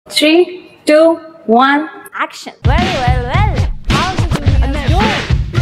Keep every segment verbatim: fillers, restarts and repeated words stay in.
Three, two, one, Action. Well, well, well. How's the juniors doing?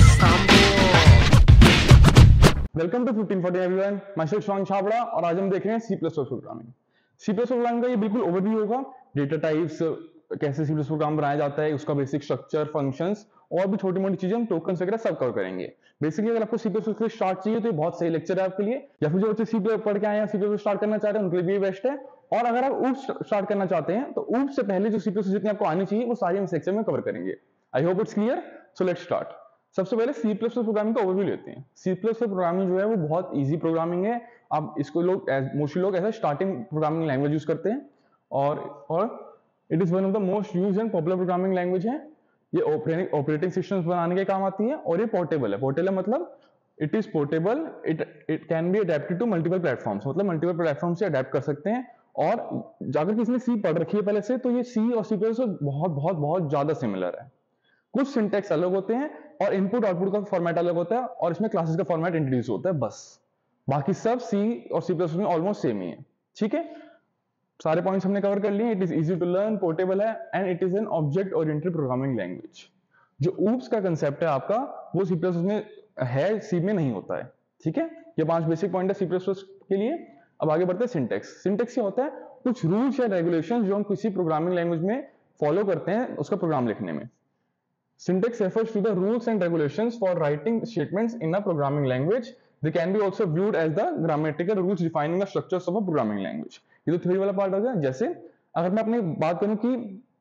Welcome to fifteen forty everyone, मैं शिवांग छाबड़ा और आज हम देख रहे हैं C plus plus programming. C plus programming का ये बिल्कुल ओवरव्यू होगा। डेटा टाइप्स, कैसे सी प्लस प्रोग्राम बनाया जाता है, उसका बेसिक स्ट्रक्चर, फंक्शंस और भी छोटी मोटी चीजें, हम टोकन्स वगैरह सब कवर करेंगे। बेसिकली अगर आपको सी प्लस प्लस स्टार्ट चाहिए तो ये बहुत सही लेक्चर है आपके लिए, या फिर जो बच्चे सी प्लस पढ़ के आए हैं सी प्लस स्टार्ट करना चाहते हैं उनके लिए भी बेस्ट है। और अगर आप ऊप स्टार्ट करना चाहते हैं तो ऊप से पहले जो सी प्लस जितनी आपको आनी चाहिए वो सारी हम सेक्शन में कवर करेंगे। I hope it's clear. So let's start. सबसे पहले सी प्लस प्लस प्रोग्रामिंग का ओवरव्यू लेते हैं। सी प्लस प्लस प्रोग्रामिंग जो है वो बहुत इजी प्रोग्रामिंग है। आप इसको लोग मोस्टली लोग ऐसा स्टार्टिंग प्रोग्रामिंग लैंग्वेज यूज करते हैं और और it is one of the most used and popular programming language है। ये ऑपरेटिंग ऑपरेटिंग सिस्टम्स बनाने के काम आती है और ये पोर्टेबल है। पोर्टेबल मतलब it is portable, it it can be adapted to multiple platforms, मतलब मल्टीपल प्लेटफॉर्म से अडेप्ट कर सकते हैं। और अगर किसी ने सी पढ़ रखी है पहले से तो ये सी और सी प्लस बहुत बहुत बहुत ज्यादा सिमिलर है। कुछ सिंटेक्स अलग होते हैं और इनपुट आउटपुट का फॉर्मेट अलग होता है और इसमें क्लासेस का फॉर्मेट इंट्रोड्यूस होता है, बस बाकी सब सी और सी प्लस में ऑलमोस्ट सेम ही है। ठीक है, सारे पॉइंट्स हमने कवर कर लिए। It is easy to learn, portable है and it is an object oriented programming language. जो ऊप्स का कंसेप्ट है आपका वो सी प्लस में है, सी में नहीं होता है। ठीक है, ये पांच बेसिक पॉइंट है सी प्लस प्लस के लिए। अब आगे बढ़ते हैं सिंटेक्स। सिंटेक्स क्या होता है? कुछ रूल्स या रेगुलेशंस जो हम किसी प्रोग्रामिंग लैंग्वेज में फॉलो करते हैं उसका प्रोग्राम लिखने में। Syntax refers to the rules and regulations for writing statements in a programming language. They can be also viewed as the grammatical rules defining the structures of a programming language. ये तो theory वाला part हो गया। जैसे अगर मैं अपनी बात करूं कि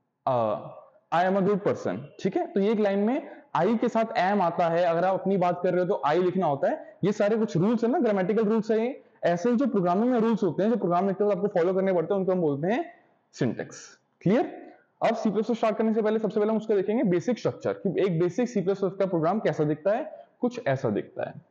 I am a good person, ठीक है, तो ये एक लाइन में आई के साथ एम आता है। अगर आप अपनी बात कर रहे हो तो आई लिखना होता है। ये सारे कुछ रूल्स है ना, ग्रामेटिकल रूल्स है। ये ऐसे ही जो प्रोग्रामिंग में रूल्स होते हैं, जो प्रोग्राम लिखते वक्त आपको फॉलो करने पड़ते हैं, उनको हम बोलते हैं सिंटेक्स। क्लियर? अब सी प्लस प्लस स्टार्ट करने से पहले सबसे पहले हम उसका देखेंगे बेसिक स्ट्रक्चर कि एक बेसिक सी प्लस प्लस का प्रोग्राम कैसा दिखता है। कुछ ऐसा दिखता है।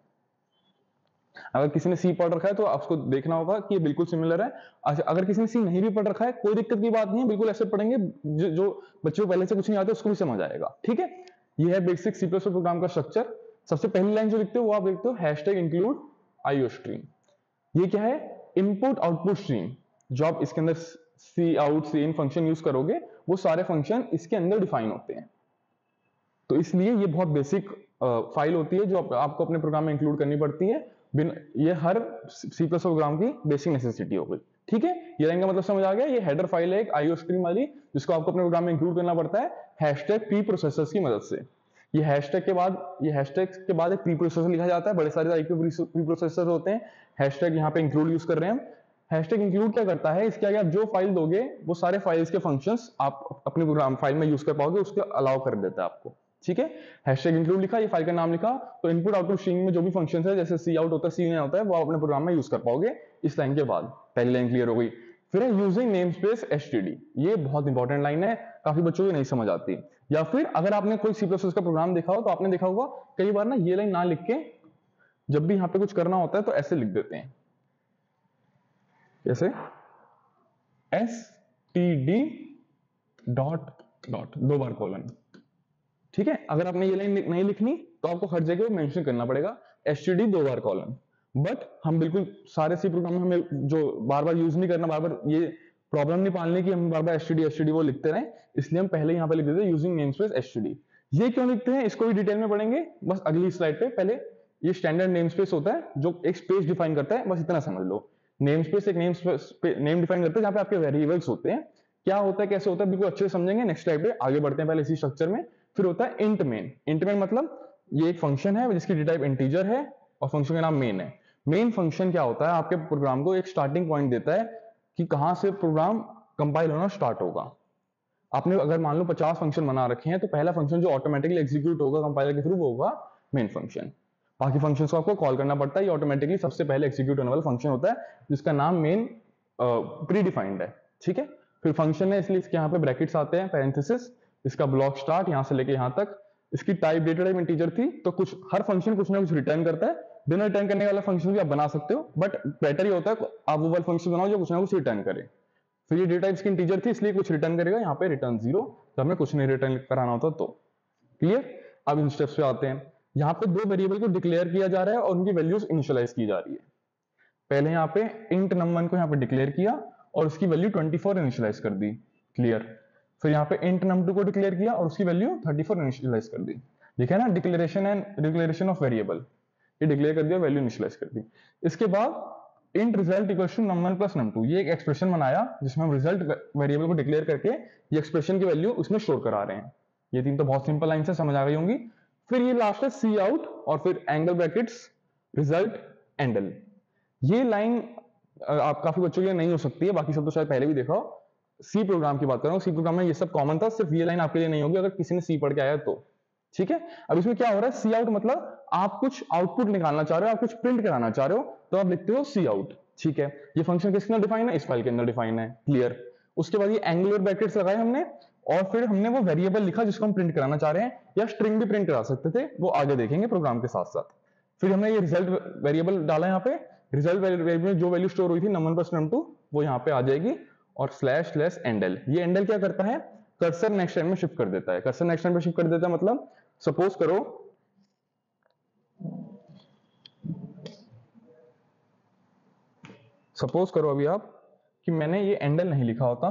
अगर किसी ने सी पढ़ रखा है तो आपको देखना होगा कि ये बिल्कुल सिमिलर है। अच्छा, अगर किसी ने सी नहीं भी पढ़ रखा है कोई दिक्कत की बात नहीं है, बिल्कुल ऐसे पढ़ेंगे जो, जो बच्चों को पहले से कुछ नहीं आता उसको भी समझ आएगा। ठीक है, ये है basic C plus plus program का स्ट्रक्चर। सबसे पहली लाइन जो लिखते हो वो आप देखते हो हैशटैग इंक्लूड आईओ स्ट्रीम। ये क्या है? Input output stream. जो आप इसके अंदर C out C in function use करोगे वो सारे फंक्शन इसके अंदर डिफाइन होते हैं। तो इसलिए ये बहुत बेसिक फाइल होती है जो आप, आपको अपने प्रोग्राम में इंक्लूड करनी पड़ती है। ये हर सी प्लस प्रोग्राम की बेसिक नेसेसिटी होगी। ठीक है, ये लाइन का मतलब समझ आ गया। ये हेडर फाइल है एक आईओ स्ट्रीम वाली जिसको आपको अपने प्रोग्राम में इंक्लूड करना पड़ता है हैशटैग प्री प्रोसेसर्स की मदद से। ये हैशटैग के बाद ये हैशटैग के बाद एक प्री प्रोसेसर लिखा जाता है। बड़े सारे प्री प्रोसेसर होते हैं। हैशटैग यहाँ पे इंक्लूड यूज कर रहे हैं हम। हैशटैग इंक्लूड क्या करता है? इसके आगे आप जो फाइल दोगे वो सारे फाइल्स के फंक्शंस आप अपने प्रोग्राम फाइल में यूज कर पाओगे, उसके अलाउ कर देता है आपको। ठीक है, हैशटैग इंक्लूड लिखा, ये फाइल का नाम लिखा, तो इनपुट आउटपुट स्ट्रीम में जो भी फंक्शंस है जैसे सी आउट होता है सी इन होता है वो आप अपने प्रोग्राम में यूज कर पाओगे। इस लाइन के बाद पहली लाइन क्लियर हो गई। फिर है यूजिंग नेमस्पेस एचटीडी। ये बहुत इंपॉर्टेंट लाइन है, काफी बच्चों को नहीं समझ आती। या फिर अगर आपने कोई सी प्लस प्लस का प्रोग्राम देखा हो तो आपने देखा होगा कई बार ना ये लाइन ना लिख के जब भी यहाँ पे कुछ करना होता है तो ऐसे लिख देते हैं, जैसे S T D dot dot दो बार कॉलन। ठीक है, अगर आपने ये लाइन नहीं लिखनी तो आपको हर जगह मेंशन करना पड़ेगा एस टी डी दो बार कॉलन। बट हम बिल्कुल सारे सी प्रोग्राम में हमें जो बार बार यूज नहीं करना, बार बार ये प्रॉब्लम नहीं पालने की हम बार बार S T D S T D वो लिखते रहे, इसलिए हम पहले यहाँ पे लिख देते हैं using namespace S T D. ये क्यों लिखते हैं इसको भी डिटेल में पढ़ेंगे, बस अगली स्लाइड पे। पहले ये स्टैंडर्ड नेमस्पेस होता है जो एक स्पेस डिफाइन करता है, बस इतना समझ लो। नेम स्पेस एक नेम नेम डिफाइन करते हैं जहां पे आपके वेरिएबल्स होते हैं। क्या होता है, कैसे होता है, बिल्कुल अच्छे से समझेंगे नेक्स्ट स्लाइड पे। आगे बढ़ते हैं पहले इसी स्ट्रक्चर में। फिर होता है इंट मेन। इंट मेन मतलब ये एक फंक्शन है जिसकी डेटा टाइप इंटीजर है और फंक्शन का नाम मेन है। मेन फंक्शन क्या होता है? आपके प्रोग्राम को एक स्टार्टिंग पॉइंट देता है कि कहां से प्रोग्राम कंपाइल होना स्टार्ट होगा। आपने अगर मान लो पचास फंक्शन बना रखे हैं तो पहला फंक्शन जो ऑटोमेटिकली एग्जीक्यूट होगा कंपाइलर के थ्रू वो होगा मेन फंक्शन। बाकी फंक्शंस को आपको कॉल करना पड़ता है। ये ऑटोमेटिकली सबसे पहले एग्जीक्यूट होने वाला फंक्शन होता है जिसका नाम मेन प्री डिफाइंड है। ठीक है, फिर फंक्शन है इसलिए इसके यहाँ पे ब्रैकेट्स आते हैं, पैरेंथेसिस, इसका ब्लॉक स्टार्ट यहाँ से लेके यहाँ तक। इसकी टाइप डेटा टाइप इंटीजर थी तो कुछ हर फंक्शन कुछ ना कुछ रिटर्न करता है। बिना रिटर्न करने वाला फंक्शन भी आप बना सकते हो, बट बेटर ही होता है आप वो वाला फंक्शन बनाओ जो कुछ ना कुछ रिटर्न करे। फिर ये डेटा इसकी इंटीजर थी इसलिए कुछ रिटर्न करेगा, यहाँ पे रिटर्न जीरो जब हमें कुछ नहीं रिटर्न कराना होता तो। क्लियर? अब इन स्टेप्स पे आते हैं। यहाँ पे दो वेरिएबल को डिक्लेयर किया जा रहा है और उनकी वैल्यूज इनिशियलाइज की जा रही है। पहले यहाँ पे इंट नम वन को यहाँ पे डिक्लेयर किया और उसकी वैल्यू चौबीस इनिशियलाइज कर दी। क्लियर। फिर यहाँ पे इंट नम टू को डिक्लेयर किया और उसकी वैल्यू थर्टी फोर इनिशियलाइज कर दी। देखा ना, declaration and declaration of variable, ये डिक्लेयर कर दिया, वैल्यू इनिशियलाइज कर दी। इसके बाद int result equals to num one plus num two, ये एक एक्सप्रेशन बनाया जिसमें हम रिजल्ट वेरिएबल को डिक्लेयर करके ये एक्सप्रेशन की वैल्यू उसमें स्टोर करा रहे हैं। ये तीन तो बहुत सिंपल लाइन से समझ आ गई होंगी। फिर ये लास्ट है सी आउट और फिर एंगल ब्रैकेट्स रिजल्ट एंडल। ये लाइन आप काफी बच्चों के लिए नहीं हो सकती है, बाकी सब तो शायद पहले भी देखा हो। सी प्रोग्राम की बात कर रहा हूँ, सी प्रोग्राम में ये सब कॉमन था, सिर्फ ये लाइन आपके लिए नहीं होगी अगर किसी ने सी पढ़ के आया तो। ठीक है, अब इसमें क्या हो रहा है, सी आउट मतलब आप कुछ आउटपुट निकालना चाह रहे हो, आप कुछ प्रिंट कराना चाह रहे हो, तो आप लिखते हो सी आउट। ठीक है, ये फंक्शन किसके अंदर डिफाइन है, इस फाइल के अंदर डिफाइन है। क्लियर। उसके बाद ये एंगुलर ब्रैकेट्स लगाए हमने और फिर हमने वो वेरिएबल लिखा जिसको हम प्रिंट कराना चाह रहे हैं, या स्ट्रिंग भी प्रिंट करा सकते थे, वो आगे देखेंगे प्रोग्राम के साथ साथ। फिर हमने ये रिजल्ट वेरिएबल डाला यहाँ पे, रिजल्ट वेरिएबल में जो वैल्यू स्टोर हुई थी num one plus num two वो यहाँ पे आ जाएगी, और स्लैश स्लैश एंडल। ये एंडल क्या करता है, कर्सर नेक्स्ट लाइन में शिफ्ट कर देता है। कर्सर नेक्स्ट लाइन में शिफ्ट कर देता है मतलब सपोज करो सपोज करो अभी आप कि मैंने ये एंडल नहीं लिखा होता,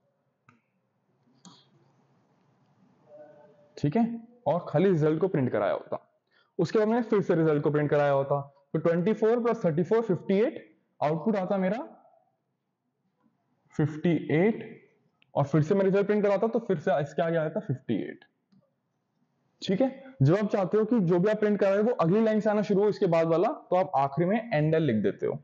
ठीक है, और खाली रिजल्ट को प्रिंट कराया होता। उसके बाद मैंने फिर से रिजल्ट को प्रिंट कराया होता, तो twenty four plus thirty four fifty eight, output आता मेरा फिफ्टी एट, और फिर से मैं रिजल्ट प्रिंट कराता तो फिर से इसके आगे आता फिफ्टी एट। ठीक है, जब आप चाहते हो कि जो भी आप प्रिंट कर रहे हो वो अगली लाइन से आना शुरू हो इसके बाद वाला, तो आप आखिरी में एंडल लिख देते हो।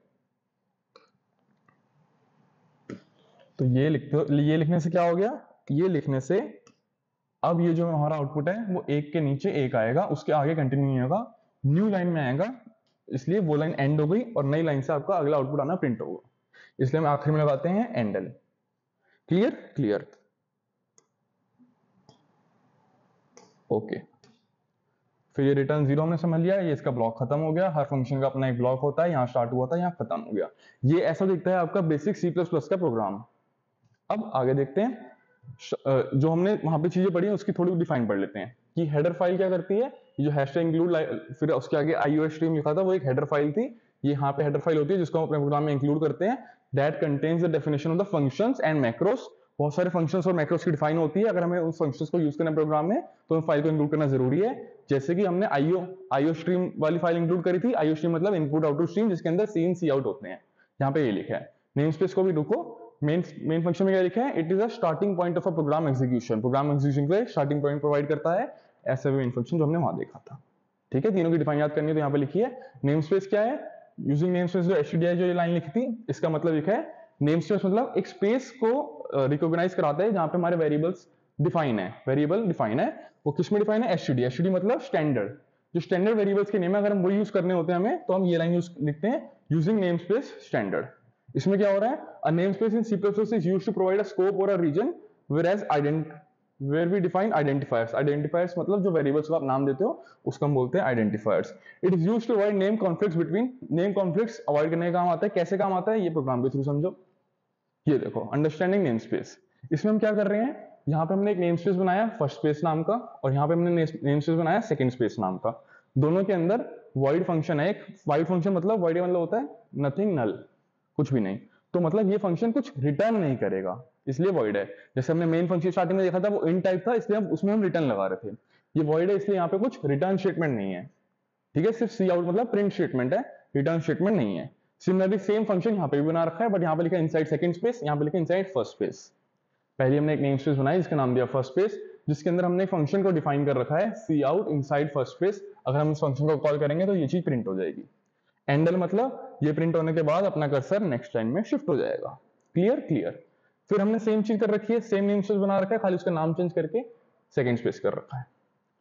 तो ये लिखते हो, ये लिखने से क्या हो गया, ये लिखने से अब ये जो हमारा आउटपुट है वो एक के नीचे एक आएगा, उसके आगे कंटिन्यू नहीं होगा, न्यू लाइन में आएगा, इसलिए वो लाइन एंड हो गई और नई लाइन से आपका अगला आउटपुट आना प्रिंट होगा, इसलिए हम आखिर में लगाते हैं एंडल। Clear clear okay. फिर ये रिटर्न जीरो हमने समझ लिया, ये इसका ब्लॉक खत्म हो गया। हर फंक्शन का अपना एक ब्लॉक होता है, यहाँ स्टार्ट हुआ था, यहाँ खत्म हो गया। ये ऐसा दिखता है आपका बेसिक सी प्लस प्लस का प्रोग्राम। अब आगे देखते हैं, जो हमने वहां पे चीजें पढ़ी हैं उसकी थोड़ी डिफाइन पढ़ लेते हैं कि हेडर फाइल क्या करती है। ये जो हैशटैग इंक्लूड, फिर उसके आगे आईओएस स्ट्रीम लिखा था, वो एक हेडर फाइल थी। ये यहाँ पे हेडर फाइल होती है जिसको हम अपने प्रोग्राम में इंक्लूड करते हैं। That contains the definition of the functions and macros. बहुत सारे फंक्शंस और मैक्रोस की डिफाइन होती है। अगर हमें उन फंक्शंस को यूज करना है प्रोग्राम में तो फाइल को इंक्लूड करना जरूरी है। जैसे कि हमने आईओ आईओ स्ट्रीम वाली फाइल इंक्लूड करी थी। आईओ स्ट्रीम मतलब इनपुट आउटपुट स्ट्रीम, जिसके अंदर सी इन सी आउट होते हैं। यहाँ पे ये लिखा है। नेम स्पेस को भी रुको, मेन मेन फंक्शन में क्या लिखा है, it is a starting point of a program execution. Program execution के लिए स्टार्टिंग पॉइंट प्रोवाइड करता है, ऐसा भी मेन फंक्शन जो हमने वहां देखा था। ठीक है, तीनों की डिफाइन याद करनी है तो यहाँ पे लिखी है। नेम स्पेस क्या है, यूजिंग नेम स्पेस जो एचटीडीआई जो ये लाइन लिखी थी, इसका मतलब लिखा है नेम स्पेस मतलब एक स्पेस को रिकॉग्नाइज कराता है जहां पे हमारे वेरिएबल्स डिफाइन है। वेरिएबल डिफाइन है, वो किस में डिफाइन है, एचटीडी। एचटीडी मतलब स्टैंडर्ड, जो स्टैंडर्ड वेरिएबल्स के नेम है, अगर हम वो यूज करने होते हैं हमें, तो हम ये लाइन यूज लिखते हैं, यूजिंग नेम स्पेस स्टैंडर्ड। इसमें क्या हो रहा है, a name space in C plus plus is used to provide a scope और a region where ident where we define identifiers. Identifiers मतलब जो वेरिएबल्स को आप नाम देते हो उसको हम बोलते हैं identifiers. It is used to avoid name conflicts between. Name conflicts avoid करने का काम आता है। कैसे काम आता है, ये प्रोग्राम के थ्रू समझो। ये देखो, अंडरस्टैंडिंग नेम स्पेस। इसमें हम क्या कर रहे हैं, यहाँ पे हमने एक नेम स्पेस बनाया फर्स्ट स्पेस नाम का, और यहाँ पे हमने नेम स्पेस बनाया सेकंड स्पेस नाम का। दोनों के अंदर void फंक्शन है एक। void फंक्शन मतलब void मतलब होता है नथिंग, नल, कुछ भी नहीं। तो मतलब ये फंक्शन कुछ रिटर्न नहीं करेगा, इसलिए void है। जैसे हमने मेन फंक्शन स्टार्टिंग में देखा था, वो int टाइप था, इसलिए हम उसमें हम रिटर्न लगा रहे थे। ये void है, इसलिए यहाँ पे कुछ रिटर्न स्टेटमेंट नहीं है। ठीक है, सिर्फ सी आउट मतलब प्रिंट स्टेटमेंट है, रिटर्न स्टेटमेंट नहीं है। सिमिलरली सेम फंक्शन यहाँ पे भी बना रखा है, बट यहाँ पे लिखा है इनसाइड सेकंड स्पेस, यहाँ पे लिखा है इनसाइड फर्स्ट स्पेस। पहले हमने एक नेम स्पेस बनाई जिसका नाम दिया फर्स्ट स्पेस, जिसके अंदर हमने फंक्शन को डिफाइन कर रखा है C out inside first space. अगर हम इस फंक्शन को कॉल करेंगे तो ये चीज प्रिंट हो जाएगी। एंडल मतलब ये प्रिंट होने के बाद अपना कर्सर नेक्स्ट लाइन में शिफ्ट हो जाएगा। क्लियर क्लियर फिर हमने सेम चीज कर रखी है, सेम नेम स्पेस बना रखा है, खाली उसका नाम चेंज करके सेकंड स्पेस कर रखा है।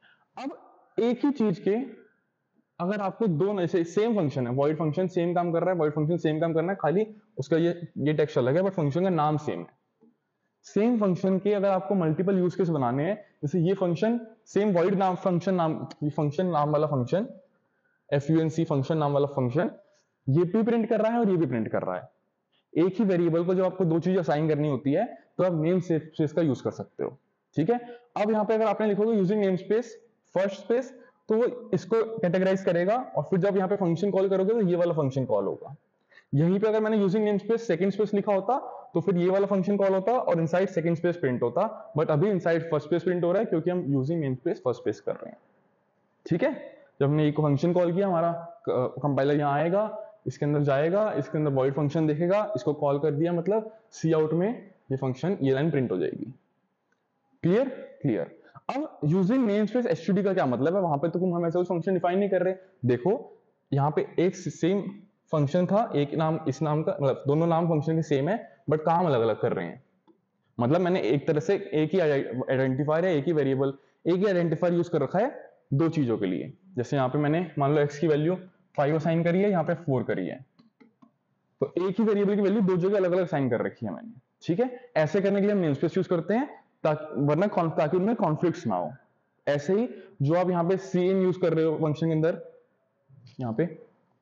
अब एक ही चीज के अगर आपको दो ऐसे सेम फंक्शन है, void फंक्शन सेम काम कर रहा है, void फंक्शन सेम काम करना है, खाली उसका ये ये टेक्स्ट अलग है, बट फंक्शन का नाम सेम है। सेम फंक्शन के अगर आपको मल्टीपल यूज केस बनाने हैं, जैसे ये फंक्शन सेम void नाम फंक्शन नाम ये फंक्शन नाम वाला फंक्शन func फंक्शन नाम वाला फंक्शन ये भी प्रिंट कर रहा है और ये भी प्रिंट कर रहा है। एक ही वेरिएबल को जब आपको दो चीजें असाइन करनी होती है तो आप नेम स्पेस का यूज कर सकते हो। ठीक है, अब यहाँ पे अगर आपने लिखोगे using name space first space, तो वो इसको कैटेगराइज करेगा, और फिर जब यहाँ पे फंक्शन कॉल करोगे तो ये वाला फंक्शन कॉल होगा। यहीं पे अगर मैंने using name space second space लिखा होता तो फिर ये वाला फंक्शन कॉल होता और इनसाइड सेकंड स्पेस प्रिंट होता, बट अभी इनसाइड फर्स्ट स्पेस प्रिंट हो रहा है क्योंकि हम using name space first space कर रहे हैं। ठीक है, जब हमने एक फंक्शन कॉल किया हमारा कंपाइलर यहाँ आएगा, इसके अंदर जाएगा, इसके अंदर वॉइड फंक्शन देखेगा, इसको कॉल कर दिया मतलब सी आउट में ये फंक्शन ये लाइन प्रिंट हो जाएगी। Clear clear. अब यूजिंग नेम स्पेस एसटीडी का क्या मतलब है, वहां पे तो हम ऐसा फंक्शन डिफाइन नहीं कर रहे। देखो यहाँ पे एक सेम फंक्शन था, एक नाम इस नाम का, मतलब दोनों नाम फंक्शन के सेम है बट काम अलग अलग कर रहे हैं। मतलब मैंने एक तरह से एक ही आइडेंटिफायर है, एक ही वेरिएबल, एक ही आइडेंटिफायर यूज कर रखा है दो चीजों के लिए। जैसे यहाँ पे मैंने मान लो एक्स की वैल्यू फाइव असाइन करी है, यहाँ पे फोर करी है, तो एक ही वेरिएबल की वैल्यू दो जगह अलग अलग असाइन कर रखी है मैंने। ठीक है, ऐसे करने के लिए हम नेमस्पेस यूज करते हैं ताकि वरना ताकि उनमें कॉन्फ्लिक्ट्स ना हो। ऐसे ही जो आप यहाँ पे सी इन यूज कर रहे हो फंक्शन के अंदर, यहाँ पे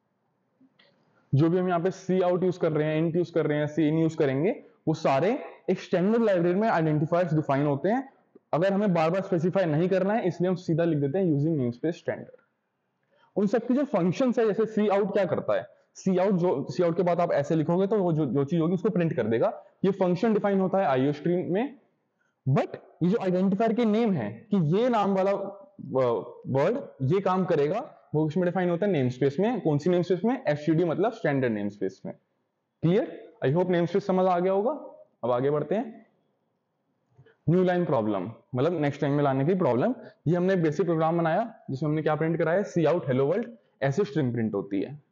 जो भी हम यहाँ पे सी आउट यूज कर रहे हैं, इंट यूज कर रहे हैं, सी इन यूज करेंगे, वो सारे एक स्टैंडर्ड लाइब्रेरी में आइडेंटिफायर्स डिफाइन होते हैं। अगर हमें बार बार स्पेसिफाई नहीं करना है इसलिए हम सीधा लिख देते हैं यूजिंग नेमस्पेस स्टैंडर्ड। उन सबकी जो फंक्शंस है, जैसे सी आउट क्या करता है, सी आउट जो सी आउट के बाद आप ऐसे लिखोगे तो वो जो, जो चीज होगी उसको प्रिंट कर देगा। ये फंक्शन डिफाइन होता है आईओ स्ट्रीम में, बट ये जो आइडेंटिफायर के नेम है कि ये नाम वाला वर्ड ये काम करेगा, वो उसमें डिफाइन होता है नेम स्पेस में। कौन सी नेम स्पेस में, एसटीडी मतलब स्टैंडर्ड नेम स्पेस में। Clear, I hope name space समझ आ गया होगा। अब आगे बढ़ते हैं। न्यू लाइन प्रॉब्लम मतलब नेक्स्ट लाइन में लाने की प्रॉब्लम। ये हमने बेसिक प्रोग्राम बनाया जिसमें हमने क्या प्रिंट कराया, सी आउट हेलो वर्ल्ड, ऐसे स्ट्रिंग प्रिंट होती है।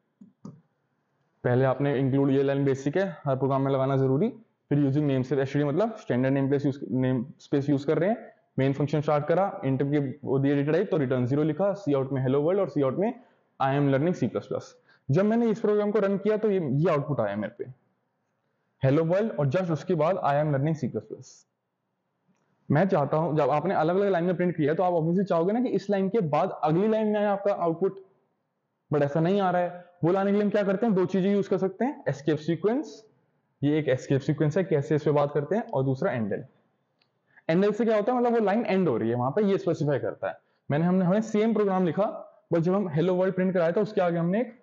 पहले आपने इंक्लूड ये लाइन बेसिक है, हर प्रोग्राम में लगाना जरूरी। फिर यूजिंग नेम स्पेस एसटीडी मतलब standard name place use name space use कर रहे हैं। मेन फंक्शन स्टार्ट करा, इंट के वो दिए डेटा टाइप तो रिटर्न जीरो लिखा, सी आउट में हेलो वर्ल्ड और सी आउट में I am learning C plus plus. जब मैंने इस प्रोग्राम को रन किया तो ये ये आउटपुट आया मेरे पे, हेलो वर्ल्ड, और जस्ट उसके बाद I am learning C plus plus. मैं चाहता हूं जब आपने अलग अलग लाइन में प्रिंट किया तो आप ऑब्वियसली चाहोगे ना कि इस लाइन के बाद अगली लाइन में आए आपका आउटपुट, बट ऐसा नहीं आ रहा है। वो लाने के लिए हम क्या करते हैं, दो चीजें यूज कर सकते हैं, एस्केप सीक्वेंस, ये एक एस्केप सीक्वेंस है, कैसे इस पे बात करते हैं, और दूसरा एंडल। एंडल से क्या होता है, मतलब वो लाइन एंड हो रही है वहां पे, ये स्पेसिफाई करता है। मैंने हमने हमें सेम प्रोग्राम लिखा, बट जब हम हेलो वर्ल्ड प्रिंट कराया था उसके आगे हमने एक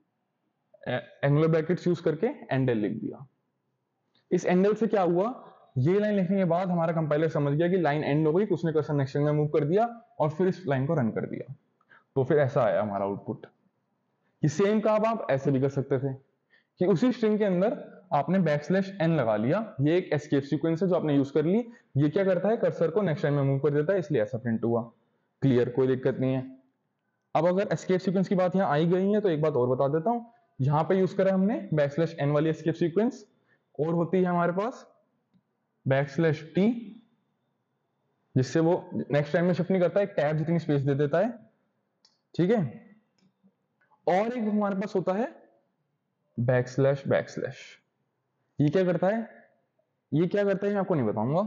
एंगुलर ब्रैकेट्स यूज करके एंडल लिख दिया। इस एंडल से क्या हुआ, ये लाइन लिखने के बाद हमारा कंपाइलर समझ गया कि लाइन एंड हो गई, उसने कर्सर नेक्स्ट लाइन में मूव कर दिया और फिर इस लाइन को रन कर दिया। तो फिर ऐसा आया हमारा आउटपुट। कि सेम काम आप ऐसे भी कर सकते थे कि उसी स्ट्रिंग के अंदर आपने बैकस्लैश एन लगा लिया, ये एक एस्केप सीक्वेंस है जो आपने यूज कर ली। ये क्या करता है, कर्सर को नेक्स्ट लाइन में मूव कर देता है, इसलिए ऐसा प्रिंट हुआ। क्लियर, कोई दिक्कत नहीं है। अब अगर एस्केप सीक्वेंस की बात यहाँ आई गई है तो एक बात और बता देता हूं। यहाँ पे यूज करा हमने बैकस्लैश एन वाली एस्केप सीक्वेंस, और होती है हमारे पास बैकस्लैश टी, जिससे वो नेक्स्ट लाइन में शिफ्ट नहीं करता, एक टैब जितनी स्पेस दे देता है। ठीक है, और एक हमारे पास होता है बैकस्लैश बैकस्लैश। ये क्या करता है, ये क्या करता है मैं आपको नहीं बताऊंगा,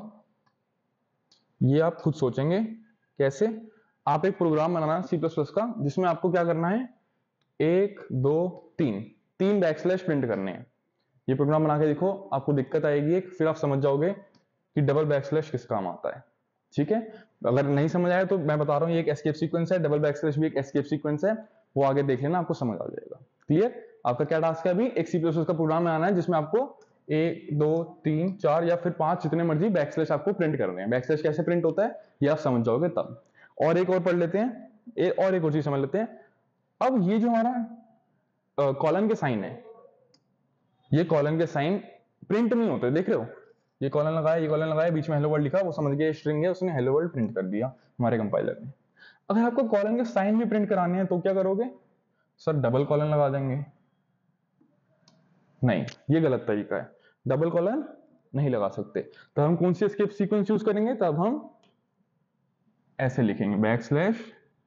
ये आप खुद सोचेंगे कैसे। आप एक प्रोग्राम बनाना सी प्लस प्लस का जिसमें आपको क्या करना है, एक दो तीन तीन बैकस्लैश प्रिंट करने हैं। ये प्रोग्राम बना के देखो, आपको दिक्कत आएगी एक, फिर आप समझ जाओगे कि डबल बैकस्लैश किस काम आता है। ठीक है, अगर नहीं समझ आया तो मैं बता रहा हूँ, ये एक एस्केप सीक्वेंस है, डबल बैकस्लैश भी एक एस्केप सीक्वेंस है, वो आगे देख लेना, आपको समझ आ जाएगा। क्लियर, आपका क्या टास्क है अभी, एक सी प्लस प्लस का प्रोग्राम बनाना है जिसमें आपको एक दो तीन चार या फिर पांच जितने मर्जी बैकस्लैश आपको प्रिंट करने हैं। बैकस्लैश कैसे प्रिंट होता है ये आप समझ जाओगे तब। और एक और पढ़ लेते हैं, ए, और एक और चीज समझ लेते हैं। अब ये जो हमारा कॉलन के साइन है, ये कॉलन के साइन प्रिंट नहीं होते, देख रहे हो, ये कॉलन लगाया, ये कॉलन लगाया, बीच में हेलो वर्ल्ड लिखा, वो समझ गया स्ट्रिंग है, उसने हेलो वर्ल्ड प्रिंट कर दिया हमारे कंपाइलर ने। अगर आपको कॉलन के साइन भी प्रिंट कराने हैं तो क्या करोगे, सर डबल कॉलन लगा देंगे। नहीं, ये गलत तरीका है, डबल कॉलन नहीं लगा सकते। तो हम कौन सी एस्केप सीक्वेंस यूज करेंगे, तब हम ऐसे लिखेंगे बैकस्लैश।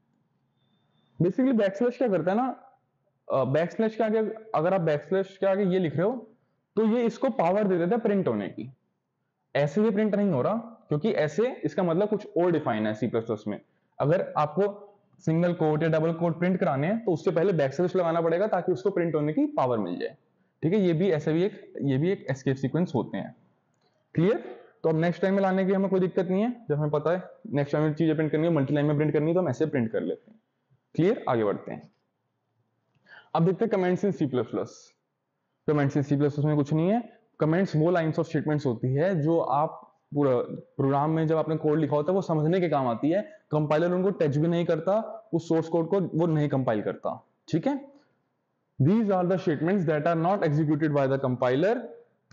बेसिकली बैकस्लैश क्या करता है ना, बैकस्लैश के आगे अगर आप बैकस्लैश के आगे ये लिख रहे हो तो ये इसको पावर दे देता है प्रिंट होने की। ऐसे ये प्रिंट नहीं हो रहा क्योंकि ऐसे इसका मतलब कुछ और डिफाइन है सी प्लस प्लस में। अगर आपको सिंगल कोट या डबल कोट प्रिंट कराने हैं तो उससे पहले बैकस्लैश लगाना पड़ेगा ताकि उसको प्रिंट होने की पावर मिल जाए। ठीक है, ये भी ऐसे भी एक ये भी एक एस्केप सीक्वेंस होते हैं। क्लियर, तो अब नेक्स्ट टाइम में लाने की हमें कोई दिक्कत नहीं है, जब हमें पता है नेक्स्ट टाइम में चीजें प्रिंट करनी है, मल्टी लाइन में प्रिंट करनी है तो हम ऐसे प्रिंट कर लेते हैं। क्लियर, आगे बढ़ते हैं। अब देखते हैं comments in C plus plus. Comments in C plus plus में कुछ नहीं है, कमेंट्स वो लाइंस ऑफ स्टेटमेंट्स होती है जो आप पूरा प्रोग्राम में जब आपने कोड लिखा होता है वो समझने के काम आती है। कंपाइलर उनको टच भी नहीं करता, उस सोर्स कोड को वो नहीं कंपाइल करता। ठीक है, these are the statements that are not executed by the compiler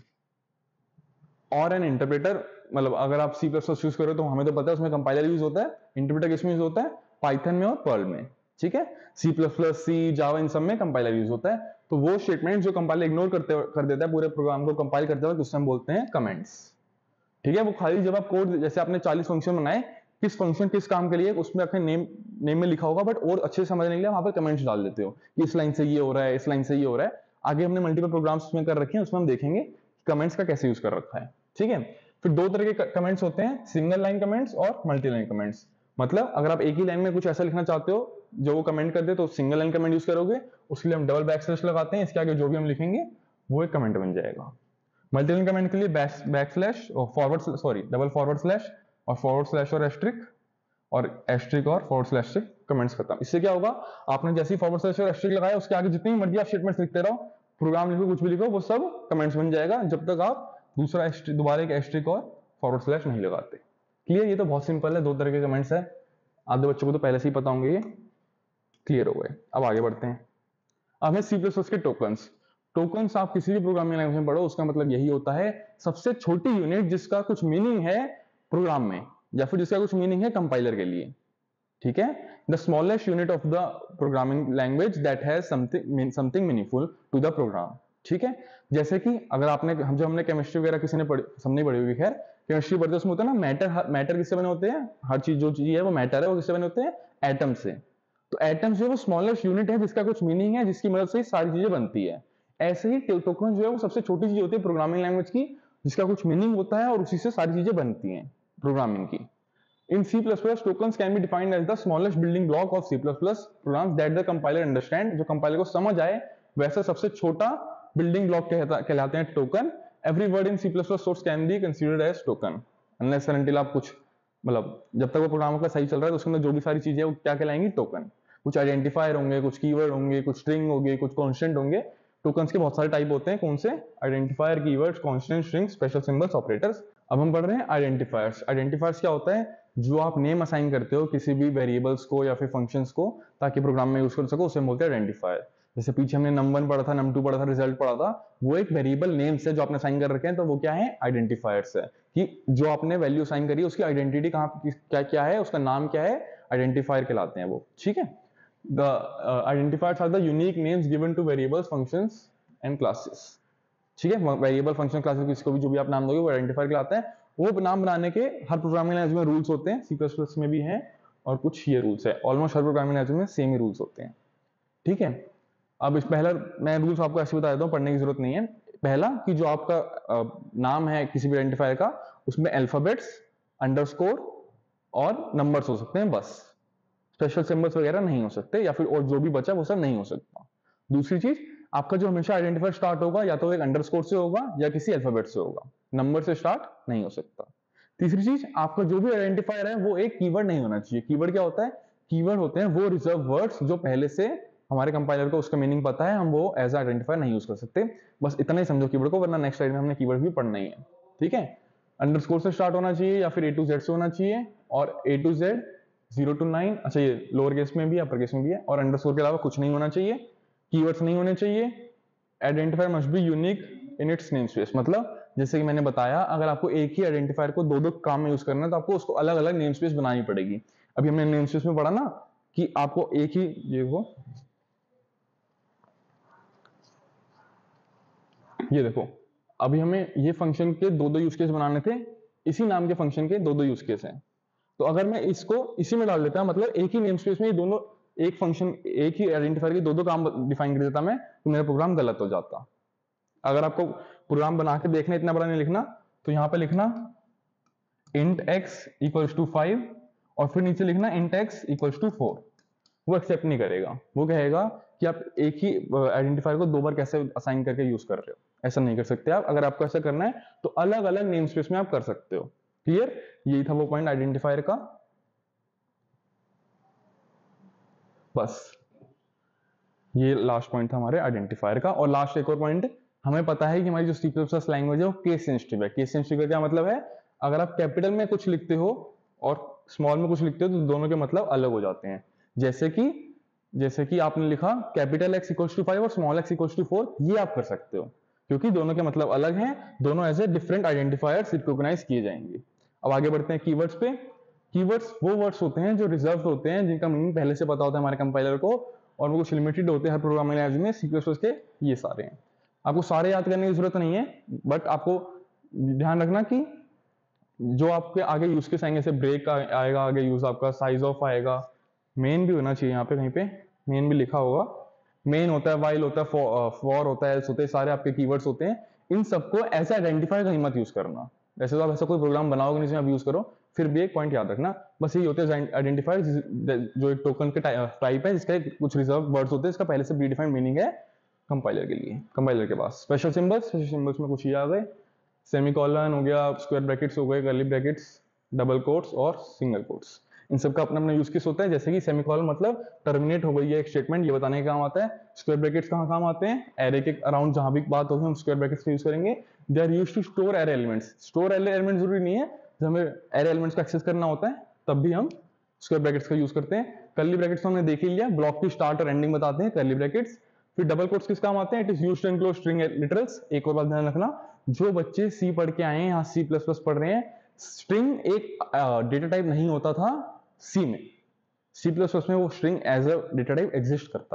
और एन इंटरप्रेटर। मतलब अगर आप सी प्लस प्लस यूज करो तो हमें तो पता है उसमें कंपाइलर यूज होता है, इंटरप्रेटर किसमें यूज होता है, पाइथन में और पर्ल में। ठीक है, सी प्लस प्लस, सी, जावा, इन सब में कंपाइलर यूज होता है। तो वो स्टेटमेंट जो कंपाइलर इग्नोर करते कर देता है पूरे प्रोग्राम को कंपाइल करते वक्त, उससे हम बोलते हैं कमेंट्स। ठीक है, वो खाली जब आप कोड, जैसे आपने चालीस फंक्शन बनाए, किस फंक्शन किस काम के लिए उसमें अपने नेम नेम में लिखा होगा, बट और अच्छे से समझने के लिए वहां पर कमेंट्स डाल देते हो कि इस लाइन से ये हो रहा है, इस लाइन से ये हो रहा है। आगे हमने मल्टीपल प्रोग्राम्स में कर रखे हैं, उसमें हम देखेंगे कमेंट्स का कैसे यूज कर रखा है। ठीक है, फिर दो तरह के कमेंट्स होते हैं, सिंगल लाइन कमेंट्स और मल्टी लाइन कमेंट्स। मतलब अगर आप एक ही लाइन में कुछ ऐसा लिखना चाहते हो जो वो कमेंट कर दे तो सिंगल लाइन कमेंट यूज करोगे, उसके लिए हम डबल बैक स्लैश लगाते हैं, इसके आगे जो भी हम लिखेंगे वो एक कमेंट बन जाएगा। मल्टी लाइन कमेंट के लिए बैक स्लैश और forward sorry double forward slash और फॉरवर्ड स्लैश और एस्ट्रिक और एस्ट्रिक और फॉरवर्ड स्लैश से कमेंट्स खत्म। इससे क्या होगा, आपने जैसे ही फॉरवर्ड स्लैश और एस्ट्रिक लगाया उसके आगे जितनी मर्जी आप स्टेटमेंट्स लिखते रहो, प्रोग्राम लिखो, कुछ भी लिखो, वो सब कमेंट्स बन जाएगा जब तक आप दूसरा दोबारा एक एस्ट्रिक और फॉरवर्ड स्लैश नहीं लगाते। क्लियर, ये तो बहुत सिंपल है, दो तरह के कमेंट्स है, आधे बच्चों को तो पहले से ही पता होंगे, ये क्लियर हो गए। अब आगे बढ़ते हैं। अब है सी प्लस प्लस के टोकन्स। टोकन्स आप किसी भी प्रोग्रामिंग लैंग्वेज में पढ़ो, उसका मतलब यही होता है सबसे छोटी यूनिट जिसका कुछ मीनिंग है प्रोग्राम में या फिर जिसका कुछ मीनिंग है कंपाइलर के लिए। ठीक है, the smallest unit of the programming language that has something something meaningful to the program. ठीक है, जैसे कि अगर आपने हम जो हमने केमिस्ट्री वगैरह किसी ने पढ़ी, सबने पढ़ी होगी, खैर केमिस्ट्री पढ़ते उसमें होता है ना मैटर। मैटर किससे बने होते हैं, हर चीज जो चीज है वो मैटर है, वो किससे बने होते हैं, एटम से। तो एटम जो है वो स्मॉलेस्ट यूनिट है जिसका कुछ मीनिंग है, जिसकी मदद से सारी चीजें बनती है। ऐसे ही टोकन जो है वो सबसे छोटी चीज होती है प्रोग्रामिंग लैंग्वेज की, जिसका कुछ मीनिंग होता है और उसी से सारी चीजें बनती हैं प्रोग्रामिंग की। In C plus plus, tokens can be defined as the smallest building block of C plus plus programs that the compiler understand। जो कंपाइलर को समझ आए वैसा सबसे छोटा बिल्डिंग ब्लॉक कहलाते हैं token. Every word in C plus plus source can be considered as token unless and until आप कुछ मतलब जब तक वो प्रोग्राम का सही चल रहा है तो उसके अंदर जो भी सारी चीजें वो क्या कहलाएंगी, टोकन। कुछ आइडेंटिफायर होंगे, कुछ कीवर्ड होंगे, कुछ स्ट्रिंग होंगे, कुछ कॉन्स्टेंट होंगे। टोकन्स के बहुत सारे टाइप होते हैं, कौन से, identifier, keywords, constant, string, special symbols, operators. अब हम पढ़ रहे हैं आइडेंटिफायर्स। आइडेंटिफायर्स क्या होता है, जो आप नेम असाइन करते हो किसी भी वेरिएबल्स को या फिर फंक्शंस को ताकि प्रोग्राम में यूज कर सको, उसे बोलते हैं आइडेंटिफायर। जैसे पीछे हमने नम वन पढ़ा था, नम टू पढ़ा था, रिजल्ट पढ़ा था, वो एक वेरिएबल नेम्स है जो आपने असाइन कर रखे हैं, तो वो क्या है, आइडेंटिफायर्स है। कि जो आपने वैल्यू असाइन करी उसकी आइडेंटिटी कहाँ क्या क्या है, उसका नाम क्या है, आइडेंटिफायर कहलाते हैं वो। ठीक है, the identifiers are the unique names given to variables, functions and classes. ठीक है, वेरिएबल, फंक्शन, क्लासेस, किसको भी जो भी आप नाम दोगे वो आइडेंटिफायर कहलाता है। वो नाम बनाने के हर प्रोग्रामिंग लैंग्वेज में रूल्स होते हैं, सी प्लस प्लस में भी हैं और कुछ ये रूल्स है, ऑलमोस्ट हर प्रोग्रामिंग लैंग्वेज में सेम ही रूल्स होते हैं। ठीक है, अब इस पहला मैं रूल्स आपको ऐसे बता देता हूँ, पढ़ने की जरूरत नहीं है। पहला कि जो आपका आ, नाम है किसी भी आइडेंटिफायर का, उसमें अल्फाबेट्स, अंडरस्कोर और नंबर्स हो सकते हैं, बस स्पेशल सिंबल्स वगैरह नहीं हो सकते, या फिर और जो भी बचा वो सब नहीं हो सकता। दूसरी चीज, आपका जो हमेशा आइडेंटिफायर स्टार्ट होगा या तो एक अंडरस्कोर से होगा या किसी अल्फाबेट से होगा, नंबर से स्टार्ट नहीं हो सकता। तीसरी चीज, आपका जो भी आइडेंटिफायर है वो एक कीवर्ड नहीं होना चाहिए। कीवर्ड क्या होता है, कीवर्ड होते हैं वो रिजर्व वर्ड्स जो पहले से हमारे कंपाइलर को उसका मीनिंग पता है, हम वो एज आइडेंटिफायर नहीं यूज कर सकते। बस इतना ही समझो कीवर्ड को, वरना नेक्स्ट स्लाइड में हमने कीवर्ड भी पढ़ना ही है। ठीक है, अंडरस्कोर से स्टार्ट होना चाहिए या फिर ए टू जेड से होना चाहिए, और A to Z zero to nine, अच्छा ये लोअर केस में भी अपर केस में भी है, और अंडरस्कोर के अलावा कुछ नहीं होना चाहिए, कीवर्ड्स नहीं होने चाहिए। Identifier must be unique in its name space. मतलब जैसे कि मैंने बताया, अगर आपको एक ही आइडेंटिफायर को दो दो काम में यूज करना है तो आपको उसको अलग अलग नेम स्पेस बनानी पड़ेगी। अभी हमने नेम स्पेस में पढ़ा ना कि आपको एक ही, ये वो ये देखो, अभी हमें ये फंक्शन के दो दो यूज केस बनाने थे, इसी नाम के फंक्शन के दो दो यूज केस हैं। तो अगर मैं इसको इसी में डाल देता, मतलब एक ही नेम स्पेस में ये दोनों, एक फंक्शन, एक ही आइडेंटिफायर के दो दो काम डिफाइन कर देता मैं, तो मेरा प्रोग्राम गलत हो जाता। अगर आपको प्रोग्राम बना के देखना, इतना बड़ा नहीं लिखना, तो यहां पे लिखना int x equals to five और फिर नीचे लिखना int x equals to four. वो एक्सेप्ट नहीं करेगा, वो कहेगा कि आप एक ही आइडेंटिफायर को दो बार कैसे असाइन करके यूज कर रहे हो, ऐसा नहीं कर सकते आप। अगर आपको ऐसा करना है तो अलग अलग नेम स्पेस में आप कर सकते हो। क्लियर, यही था वो पॉइंट आइडेंटिफायर का। बस ये लास्ट पॉइंट था हमारे आइडेंटिफायर का। और लास्ट एक और पॉइंट, हमें पता है कि हमारी जो सी प्लस प्लस लैंग्वेज है वो केस सेंसिटिव है। केस सेंसिटिव का क्या मतलब है, अगर आप कैपिटल में कुछ लिखते हो और स्मॉल में कुछ लिखते हो तो दोनों के मतलब अलग हो जाते हैं। जैसे कि जैसे कि आपने लिखा capital X equals to five और small X equals to four, ये आप कर सकते हो क्योंकि दोनों के मतलब अलग हैं, दोनों as a different identifiers recognise किए जाएंगे। अब आगे बढ़ते हैं कीवर्ड्स पे। कीवर्ड्स वो वर्ड्स होते हैं जो रिजर्व होते हैं, जिनका मीनिंग पहले से पता होता है हमारे कंपाइलर को, और वो कुछ लिमिटेड होते हैं हर प्रोग्रामिंग लैंग्वेज में। सी प्लस प्लस के ये सारे हैं, आपको सारे याद करने की जरूरत नहीं है, बट आपको ध्यान रखना कि जो आपके आगे यूज केस आएंगे, जैसे ब्रेक आएगा आगे यूज, आपका साइज ऑफ आएगा, मेन भी होना चाहिए यहाँ पे कहीं पे, मेन भी लिखा होगा। मेन होता है, वाइल होता है, फॉर होता है, एल्स होते हैं, सारे आपके कीवर्ड्स होते हैं। इन सबको ऐसे आइडेंटिफाई कहीं मत यूज करना। वैसे तो आप ऐसा कोई प्रोग्राम बनाओगे नहीं जिसमें आप यूज करो, फिर भी एक पॉइंट याद रखना, बस ये होते हैं आइडेंटिफायर जो एक टोकन के टाइप है, जिसका कुछ रिजर्व वर्ड्स होते हैं, इसका पहले से प्री डिफाइंड मीनिंग है कंपाइलर के लिए, कंपाइलर के पास। स्पेशल सिंबल्स, स्पेशल सिंबल्स में कुछ ये आ गए, सेमीकोलन हो गया, स्क्वायर ब्रैकेट्स हो गए, कर्ली ब्रैकेट्स, डबल कोट्स और सिंगल कोट्स। इन सब का अपना अपना यूज केस होता है। जैसे कि सेमीकोलन मतलब टर्मिनेट हो गई है एक स्टेटमेंट, ये बताने का काम आता है। स्क्वायर ब्रैकेट्स कहाँ काम आते हैं, एरे के अराउंड जहां भी बात होगी हम स्क्वायर ब्रैकेट्स का यूज करेंगे। They are used to store array elements. Store array element जरूरी नहीं है, जब हमें एरे एलिमेंट्स को एक्सेस करना होता है तब भी हम स्क्वायर ब्रैकेट्स का यूज करते हैं। कर्ली ब्रैकेट्स हमने देख ही लिया, ब्लॉक की स्टार्ट और एंडिंग बताते हैं कर्ली ब्रैकेट्स। फिर डबल कोट्स किस काम आते हैं, it is used to enclose string literals. एक और बात ध्यान रखना, जो बच्चे सी पढ़ के आए हैं, यहाँ सी प्लस प्लस पढ़ रहे हैं, स्ट्रिंग एक डेटा टाइप नहीं होता था सी में। सी प्लस प्लस में वो string as a data type exist करता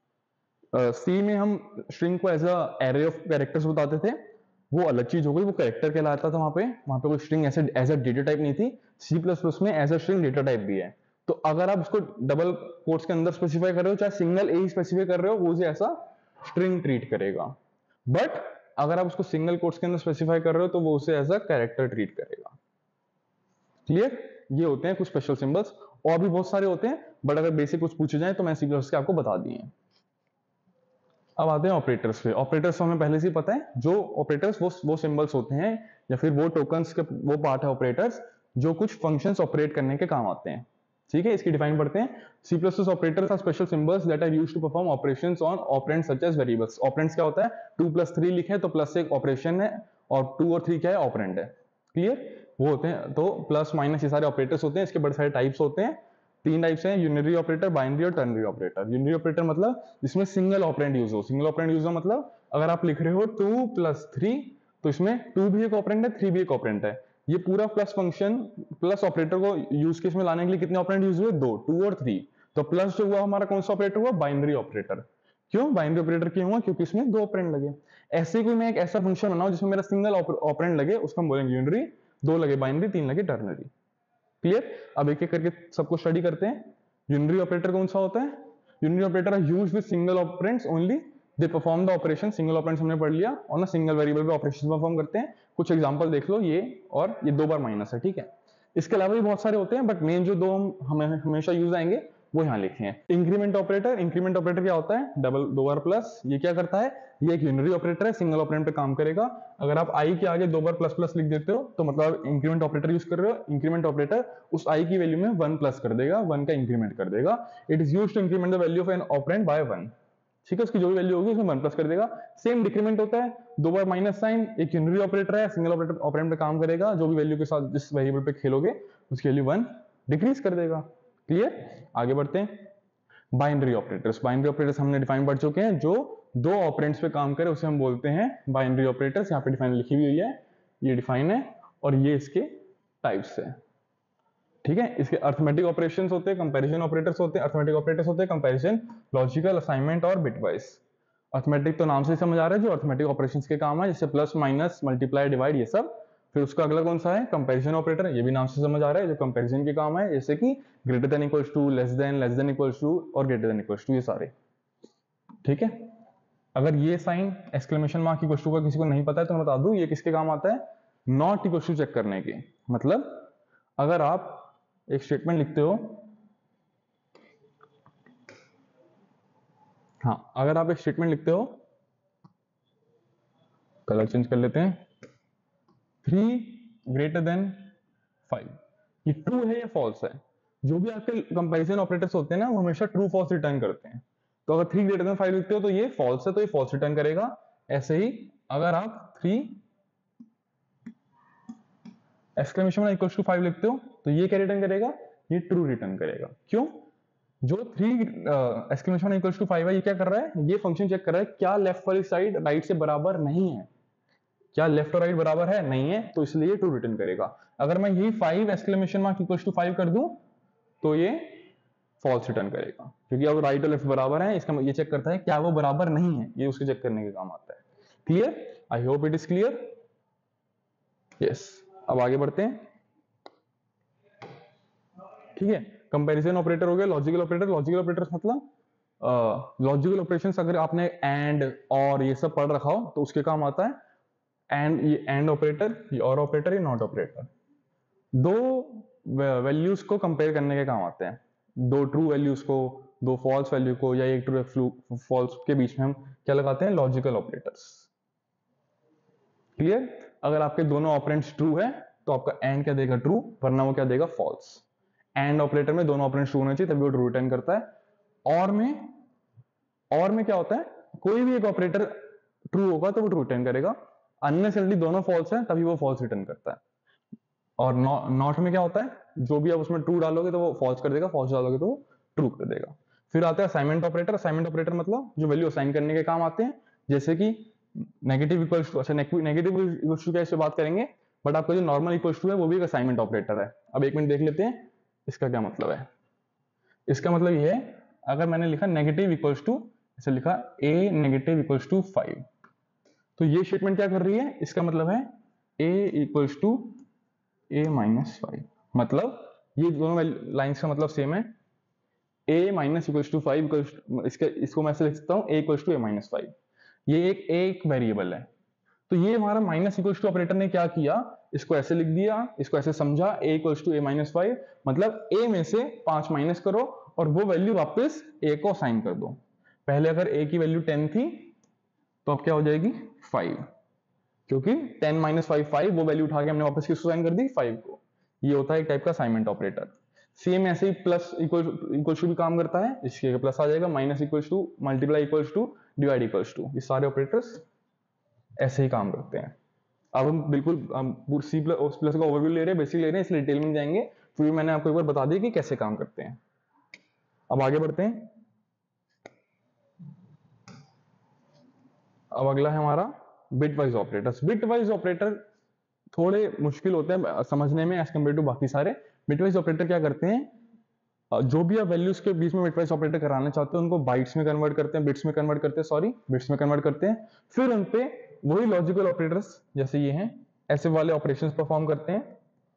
है। सी uh, में हम स्ट्रिंग को as a array of characters बताते थे, वो अलग चीज हो गई, वो कैरेक्टर कहलाता था वहां पे। वहां पे कोई स्ट्रिंग ऐसे एज अ डेटा टाइप नहीं थी। सी प्लस प्लस में as a string data type भी है। तो अगर आप उसको डबल कोट्स के अंदर स्पेसिफाई कर रहे हो, चाहे सिंगल ए ही स्पेसिफाई कर रहे हो, वो उसे ऐसा स्ट्रिंग ट्रीट करेगा। बट अगर आप उसको सिंगल कोट्स के अंदर स्पेसिफाई कर रहे हो तो वो उसे एज अ कैरेक्टर ट्रीट करेगा। क्लियर? ये होते हैं कुछ स्पेशल सिंबल्स, और भी बहुत सारे होते हैं, बट अगर बेसिक कुछ पूछे जाए तो मैं सी प्लस के आपको बता दिए। अब आते हैं ऑपरेटर्स पे। ऑपरेटर्स तो हमें पहले से ही पता है, जो ऑपरेटर्स वो वो सिंबल्स होते हैं या फिर वो टोकन्स के वो पार्ट है ऑपरेटर्स जो कुछ फंक्शंस ऑपरेट करने के काम आते हैं। ठीक है, इसकी डिफाइन पढ़ते हैं। C plus plus operators are special symbols that are used to perform operations on operands such as variables. Operands क्या होता है, टू प्लस थ्री लिखे तो प्लस एक ऑपरेशन है और टू और थ्री क्या है, ऑपरेंड है। क्लियर? वो होते हैं, तो प्लस माइनस ये सारे ऑपरेटर्स होते हैं। इसके बड़े सारे टाइप्स होते हैं, तीन टाइप्स हैं, यूनिटरी ऑपरेटर, बाइनरी और टर्नरी ऑपरेटर। यूनिटरी ऑपरेटर मतलब जिसमें सिंगल ऑपरेंड यूज हो। सिंगल ऑपरेंड यूज हो मतलब अगर आप लिख रहे हो टू प्लस थ्री तो इसमें टू भी एक ऑपरेंड है, थ्री भी एक ऑपरेंड है। ये पूरा प्लस फंक्शन प्लस ऑपरेटर को यूज केस में लाने के लिए कितने ऑपरेंड यूज हुए, दो, टू और थ्री। तो प्लस जो हुआ हमारा कौन सा ऑपरेटर हुआ, बाइनरी ऑपरेटर। क्यों बाइनरी ऑपरेटर क्यों हुआ, क्योंकि इसमें दो ऑपरेंड लगे। ऐसे कोई मैं एक ऐसा फंक्शन बनाऊं जिसमें मेरा सिंगल ऑपरेंड लगे, उसको हम बोलेंगे यूनिटरी। दो लगे बाइनरी, तीन लगे टर्नरी। क्लियर? अब एक एक करके सबको स्टडी करते हैं। यूनिटरी ऑपरेटर कौन सा होता है, unitary operator are used with single operands only, they perform the operation. Single operands हमने पढ़ लिया, और ना सिंगल वेरिएबल पे ऑपरेशन परफॉर्म करते हैं। कुछ एग्जांपल देख लो, ये और ये दो बार माइनस है, ठीक है। इसके अलावा भी बहुत सारे होते हैं, बट मेन जो दो हम हमें हमेशा यूज आएंगे वो यहाँ लिखे हैं। इंक्रीमेंट ऑपरेटर, इंक्रीमेंट ऑपरेटर क्या होता है, डबल दो बार प्लस। ये क्या करता है, ये एक यूनिटरी ऑपरेटर है, सिंगल ऑपरेंड पे काम करेगा। अगर आप आई के आगे दो बार प्लस प्लस लिख देते हो तो मतलब इंक्रीमेंट ऑपरेटर यूज कर रहे हो। इंक्रीमेंट ऑपरेटर उस आई की वैल्यू में वन प्लस कर देगा, वन का इंक्रीमेंट कर देगा। It is used to increment the value of an operand by one. ठीक है, उसकी जो भी वैल्यू होगी उसमें वन प्लस कर देगा। सेम डिक्रीमेंट होता है, दो बार माइनस साइन, एक यूनिटरी ऑपरेटर है, सिंगल ऑपरेटर ऑपरेंड पे काम करेगा, जो भी वैल्यू के साथ जिस वेरिएबल पे खेलोगे उसकी वैल्यू वन डिक्रीज कर देगा। क्लियर? आगे बढ़ते हैं। बाइनरी ऑपरेटर्स, बाइनरी ऑपरेटर्स हमने डिफाइन पढ़ चुके हैं, जो दो ऑपरेंड्स पे काम करे उसे हम बोलते हैं बाइनरी ऑपरेटर्स। यहाँ पे डिफाइन लिखी हुई है, ये डिफाइन है, और ये इसके टाइप्स है। ठीक है, इसके अर्थमेटिक ऑपरेशंस होते हैं, कंपैरिजन ऑपरेटर्स होते हैं। अर्थमेटिक ऑपरेटर्स होते हैं कंपैरिजन, लॉजिकल, असाइनमेंट और बिटवाइज। अर्थमेटिक तो नाम से समझ आ रहा है, जो अर्थमेटिक ऑपरेशंस के काम है, जैसे प्लस माइनस मल्टीप्लाई डिवाइड ये सब। फिर उसका अगला कौन सा है, कंपैरिजन ऑपरेटर, ये भी नाम से समझ आ रहा है, जो कंपैरिजन के काम है, जैसे कि greater than equals to, less than, less than equals to और ग्रेटर देन इक्वल्स टू, ये सारे। ठीक है, अगर ये sign exclamation mark equals to का किसी को नहीं पता है तो मैं बता दूं, ये किसके काम आता है, नॉट इक्वल्स टू चेक करने के। मतलब अगर आप एक स्टेटमेंट लिखते हो, हाँ, अगर आप एक स्टेटमेंट लिखते हो, कलर चेंज कर लेते हैं, थ्री ग्रेटर देन फाइव, ये ट्रू है या फॉल्स है। जो भी आपके कंपैरिजन ऑपरेटर्स होते हैं ना, वो हमेशा ट्रू फॉल्स रिटर्न करते हैं। तो अगर थ्री ग्रेटर देन फाइव लिखते हो तो ये फॉल्स है, तो ये फॉल्स रिटर्न करेगा। ऐसे ही अगर आप three exclamation equal to five लिखते हो तो ये क्या रिटर्न करेगा, ये ट्रू रिटर्न करेगा। क्यों? जो three exclamation equal to five है, ये क्या कर रहा है, ये फंक्शन चेक कर रहा है क्या लेफ्ट वाली साइड राइट से बराबर नहीं है, क्या लेफ्ट और राइट बराबर है, नहीं है, तो इसलिए ट्रू रिटर्न करेगा। अगर मैं यही five exclamation mark equal to five कर दूं तो ये फॉल्स रिटर्न करेगा, क्योंकि अब राइट और लेफ्ट बराबर है, इसका ये चेक करता है क्या वो बराबर नहीं है, ये उसके चेक करने के काम आता है। Clear? I hope it is clear. Yes, अब आगे बढ़ते हैं। ठीक है, कंपैरिजन ऑपरेटर हो गया, लॉजिकल ऑपरेटर। लॉजिकल ऑपरेटर्स मतलब लॉजिकल uh, ऑपरेशंस अगर आपने एंड और ये सब पढ़ रखा हो तो उसके काम आता है। एंड ये एंड ऑपरेटर, ये और ऑपरेटर, ये नॉट ऑपरेटर, दो वैल्यूज को कंपेयर करने के काम आते हैं। दो ट्रू वैल्यूज को, दो फॉल्स वैल्यू को, या एक ट्रू फॉल्स के बीच में हम क्या लगाते हैं, लॉजिकल ऑपरेटर्स। क्लियर? अगर आपके दोनों ऑपरेंड्स ट्रू है तो आपका एंड क्या देगा, ट्रू, वरना वो क्या देगा, फॉल्स। एंड ऑपरेटर में दोनों ऑपरेंड्स ट्रू होने चाहिए तभी वो ट्रू रिटर्न करता है। और में और में क्या होता है, कोई भी एक ऑपरेटर ट्रू होगा तो वो ट्रू रिटर्न करेगा, अननेसेसरली दोनों फॉल्स है तभी वो फॉल्स रिटर्न करता है। और नॉट में क्या होता है, जो भी आप उसमें ट्रू डालोगे तो वो फॉल्स कर देगा, फॉल्स डालोगे तो वो ट्रू कर देगा। फिर आता है असाइनमेंट ऑपरेटर। असाइनमेंट ऑपरेटर मतलब जो वैल्यू असाइन करने के काम आते हैं, जैसे कि नेगेटिव इक्वल्स टू, अच्छा नेगेटिव इक्वल्स टू क्या इस पे बात करेंगे, बट आपका जो नॉर्मल इक्वल्स टू है वो भी एक असाइनमेंट ऑपरेटर है। अब एक मिनट देख लेते हैं इसका क्या मतलब है। इसका मतलब ये है, अगर मैंने लिखा नेगेटिव इक्वल्स टू, ऐसे लिखा A negative equals to five, तो ये स्टेटमेंट क्या कर रही है, इसका मतलब है A equals to A minus five. मतलब ये दोनों लाइंस का मतलब सेम है, A minus equals to five, इसके इसको मैं ऐसे लिख सकता हूँ A equals to A minus five. ये एक एक वेरिएबल है, तो ये हमारा माइनस इक्वल्स टू ऑपरेटर ने क्या किया, इसको ऐसे लिख दिया, इसको ऐसे समझा, A equals to A minus five, मतलब ए में से पांच माइनस करो और वो वैल्यू वापस ए को असाइन कर दो। पहले अगर ए की वैल्यू टेन थी तो अब क्या हो जाएगी, फाइव, क्योंकि टेन माइनस फाइव फाइव, वो वैल्यू उठा के हमने वापस किसको असाइन कर दी, फाइव को। ये होता है एक टाइप का असाइनमेंट ऑपरेटर। सेम ऐसे ही प्लस इक्वल इक्वल्स टू भी काम करता है, इसके प्लस आ जाएगा, minus equals to, multiply equals to, divide equals to, ये सारे ऑपरेटर्स ऐसे ही काम करते हैं। अब हम बिल्कुल हम सी प्लस प्लस का ओवरव्यू ले रहे हैं, बेसिक ले रहे हैं, इसलिए डिटेल में जाएंगे, फिर मैंने आपको एक बार बता दिया कि कैसे काम करते हैं। अब आगे बढ़ते हैं। अब अगला है हमारा बिटवाइज ऑपरेटर्स। बिटवाइज ऑपरेटर थोड़े मुश्किल होते हैं समझने में एज कम्पेयर टू बाकी सारे। बिटवाइज ऑपरेटर क्या करते हैं, जो भी आप वैल्यूज के बीच में बिटवाइज ऑपरेटर कराना चाहते हैं उनको बाइट्स में कन्वर्ट करते हैं, बिट्स में कन्वर्ट करते हैं, सॉरी बिट्स में कन्वर्ट करते हैं, फिर उनपे वही लॉजिकल ऑपरेटर्स जैसे ये हैं ऐसे वाले ऑपरेशंस परफॉर्म करते हैं।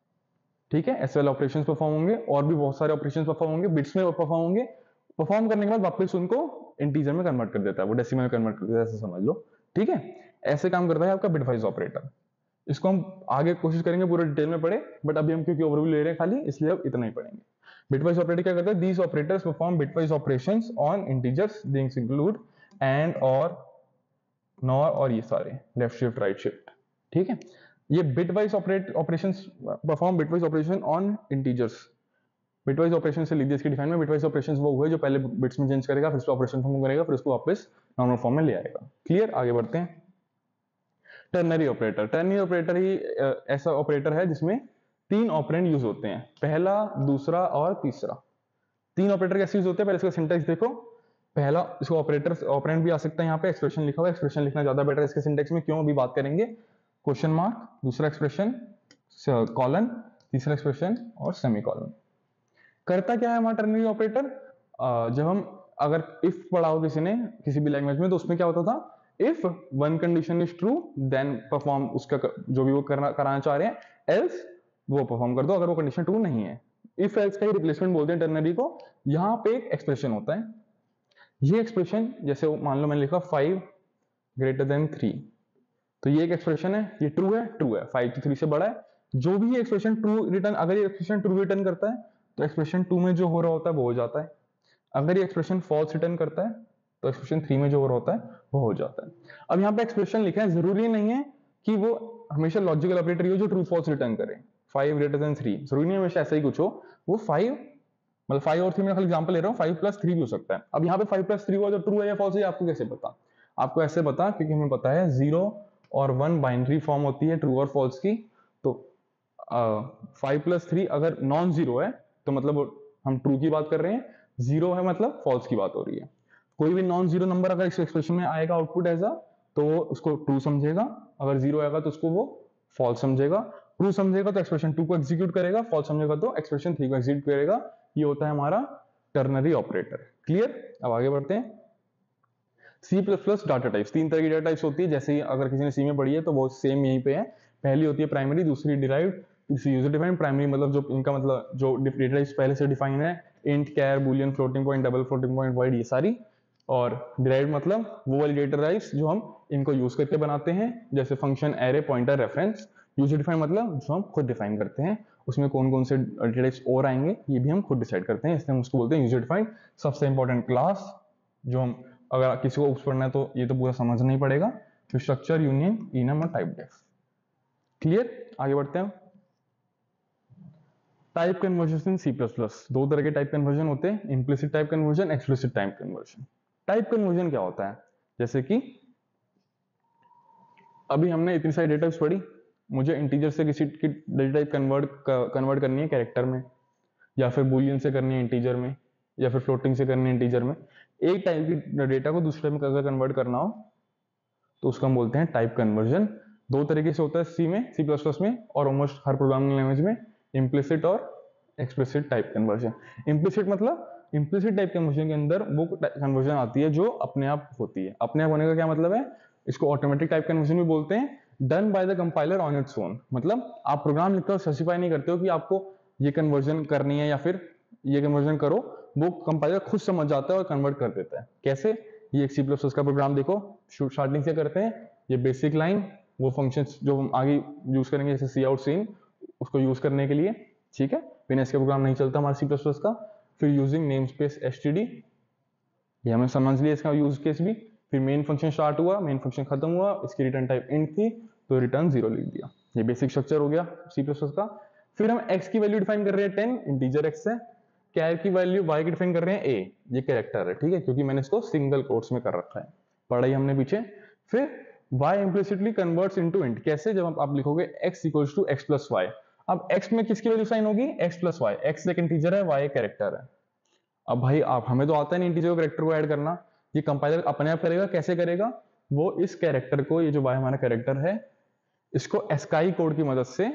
ठीक है, ऐसे वाले ऑपरेशंस परफॉर्म होंगे, और भी बहुत सारे ऑपरेशंस परफॉर्म होंगे, बिट्स में परफॉर्म होंगे। परफॉर्म करने के बाद वापस उनको इंटीजर में कन्वर्ट कर देता है, वो डेसिमल में कन्वर्ट कर देता है, ऐसे समझ लो। ठीक है, ऐसे काम करता है आपका बिटवाइज ऑपरेटर। इसको हम आगे कोशिश करेंगे पूरे डिटेल में पढ़े, बट अभी हम क्योंकि ओवरव्यू ले रहे हैं खाली, इसलिए अब इतना ही पढ़ेंगे। बिटवाइज ऑपरेटर क्या करता है, these operators perform bitwise operations on integers, these include and और नॉर और ये सारे लेफ्ट शिफ्ट राइट शिफ्ट। ठीक है, ये bitwise operate operations perform bitwise operation on integers. Bitwise operation से लिख दिया इसकी डिफाइन में। बिटवाइज ऑपरेशंस वो हुए जो पहले बिट्स में चेंज करेगा, फिर उसको ऑपरेशन फॉर्म करेगा, फिर उसको वापस नॉर्मल फॉर्म में ले आएगा। क्लियर? आगे बढ़ते हैं। Ternary operator. टर्नरी ऑपरेटर ही ऐसा ऑपरेटर है जिसमें तीन ऑपरेंड यूज होते हैं, पहला, दूसरा और तीसरा। तीन ऑपरेटर कैसे यूज होते हैं, पहले इसका सिंटेक्स देखो। पहला, इसको ऑपरेटर ऑपरेंड भी आ सकता है, यहाँ पे एक्सप्रेशन लिखा हुआ है, एक्सप्रेशन लिखना ज्यादा बेटर है इसके सिंटेक्स में। क्यों, अभी बात करेंगे। क्वेश्चन मार्क, दूसरा एक्सप्रेशन, कॉलन, तीसरा एक्सप्रेशन और सेमी कॉलन। करता क्या है हमारा टर्नरी ऑपरेटर, जब हम अगर इफ पढ़ा हो किसी ने किसी भी लैंग्वेज में, तो उसमें क्या होता था, if one condition is true then perform, उसका जो भी वो करना कराना चाह रहे हैं, एल्स वो परफॉर्म कर दो अगर वो कंडीशन ट्रू नहीं है। इफ एल्स का ही रिप्लेसमेंट बोलते हैं टर्नरी को। यहाँ पे एक एक्सप्रेशन होता है, ये एक्सप्रेशन जैसे मान लो मैंने लिखा फाइव ग्रेटर देन थ्री, तो ये एक एक्सप्रेशन है, ये ट्रू है, ट्रू है, फाइव तो थ्री से बड़ा है। जो भी ये एक्सप्रेशन ट्रू रिटर्न, अगर ये एक्सप्रेशन ट्रू रिटर्न करता है तो एक्सप्रेशन टू में जो हो रहा होता है वो हो जाता है। अगर ये एक्सप्रेशन फॉल्स रिटर्न करता है तो एक्सप्रेशन थ्री में जो हो रहा होता है वो हो जाता है। अब यहाँ पे एक्सप्रेशन लिखा है, जरूरी नहीं है कि वो हमेशा लॉजिकल ऑपरेटर हो जो ट्रू फॉल्स रिटर्न करे। फाइव ग्रेटर देन थ्री जरूरी नहीं है हमेशा ऐसा ही कुछ हो, वो फाइव मतलब फाइव और थ्री में खाली एग्जांपल ले रहा हूँ, फाइव प्लस थ्री भी हो सकता है। अब यहाँ पे फाइव प्लस थ्री हुआ जो ट्रू है या फॉल्स है आपको कैसे पता, आपको ऐसे पता क्योंकि हमें पता है जीरो और वन बाइनरी फॉर्म होती है ट्रू और फॉल्स की। तो फाइव प्लस थ्री अगर नॉन जीरो है तो मतलब हम ट्रू की बात कर रहे हैं, जीरो है मतलब फॉल्स की बात हो रही है। कोई भी नॉन जीरो नंबर अगर इस एक्सप्रेशन में आएगा आउटपुट एज अ, तो उसको ट्रू समझेगा, अगर जीरो आएगा तो उसको वो फॉल्स समझेगा। ट्रू समझेगा तो एक्सप्रेशन टू को एग्जीक्यूट करेगा, फॉल्स समझेगा तो एक्सप्रेशन थ्री को एग्जीक्यूट करेगा। ये होता है हमारा टर्नरी ऑपरेटर। क्लियर? अब आगे बढ़ते हैं। C plus plus data types, तीन तरह की डाटा टाइप्स होती है। जैसे अगर किसी ने सी में पढ़ी है तो वो सेम यहीं पे है। पहली होती है प्राइमरी, दूसरी डिराइव्ड, तीसरी यूजर डिफाइंड। प्राइमरी मतलब जो इनका मतलब जो डेटा टाइप्स पहले से डिफाइन है, int, char, boolean, floating point, double floating point, void, ये सारी। और डिराइव्ड मतलब वो वाली डेटा टाइप्स जो हम इनको यूज करके बनाते हैं, जैसे function, array, pointer, reference. User defined मतलब जो हम खुद डिफाइन करते हैं, उसमें कौन कौन से डेटा टाइप्स और आएंगे ये भी हम खुद डिसाइड करते हैं, इसलिए हम उसको बोलते हैं यूजर डिफाइंड। सबसे इंपॉर्टेंट क्लास, जो हम अगर किसी को उप्स पढ़ना है तो ये तो पूरा समझना ही पड़ेगा। फिर स्ट्रक्चर, यूनियन, इनम और टाइप डेफ। क्लियर? आगे बढ़ते हैं। Type conversion in C plus plus, दो तरह के टाइप कन्वर्जन होते हैं, implicit type conversion, explicit type conversion. Type conversion क्या होता है? जैसे कि अभी हमने इतनी सारी डेटा टाइप्स पढ़ी, मुझे इंटीजर से किसी की डेटा टाइप कन्वर्ट कन्वर्ट करनी है कैरेक्टर में, या फिर बूलियन से करनी है इंटीजर में, या फिर फ्लोटिंग से करनी है इंटीजर में। एक टाइप की डेटा को दूसरे में अगर कन्वर्ट करना हो तो उसको हम बोलते हैं टाइप कन्वर्जन। दो तरीके से होता है सी में, सी प्लस प्लस में और ऑलमोस्ट हर प्रोग्रामिंग लैंग्वेज में, इम्प्लिसिट और एक्सप्लिसिट टाइप कन्वर्जन। इम्प्लिसिट मतलब इम्प्लिसिट टाइप कन्वर्जन के अंदर वो कन्वर्जन आती है जो अपने आप होती है। अपने आप होने का क्या मतलब है? इसको ऑटोमेटिक टाइप कन्वर्जन भी बोलते हैं। Done by the compiler on its own, मतलब आप प्रोग्राम लिखकर स्पेसिफाई नहीं करते हो कि आपको ये कन्वर्जन करनी है या फिर ये कन्वर्जन करो, वो कंपाइलर खुद समझ जाता है और कन्वर्ट कर देता है। कैसे? ये एक सी प्लस प्लस का प्रोग्राम देखो, स्टार्टिंग से करते हैं। ये बेसिक लाइन, वो फंक्शंस जो हम आगे यूज करेंगे जैसे सी आउट, सीन, उसको यूज करने के लिए, ठीक है। बिना इसके प्रोग्राम नहीं चलता हमारा सी प्लस प्लस का। फिर using name space S T D, ये हमने समझ लिया इसका यूज केस भी। फिर मेन फंक्शन स्टार्ट हुआ, मेन फंक्शन खत्म हुआ, इसकी रिटर्न टाइप इंट थी तो रिटर्न जीरो लिख दिया। ये बेसिक स्ट्रक्चर हो गया सी प्लस प्लस का। फिर हम x की वैल्यू डिफाइन कर रहे हैं टेन, इंटीजर x है। कैर की वैल्यू y की डिफाइन कर रहे हैं a, ये कैरेक्टर है, ठीक है, क्योंकि मैंने इसको सिंगल कोट्स में कर रखा है, पढ़ा ही हमने पीछे। फिर y implicitly converts into int, कैसे? जब आप लिखोगे x equals to x plus y. अब x में किसकी वैल्यू साइन होगी? x plus y. x एक इंटीजर है, y एक कैरेक्टर है। अब भाई आप हमें तो आता है नहीं इंटीजर कैरेक्टर को ऐड करना, ये कंपाइलर अपने आप करेगा। कैसे करेगा? वो इस कैरेक्टर को, ये जो y हमारा कैरेक्टर है, इसको एस्काई कोड की मदद से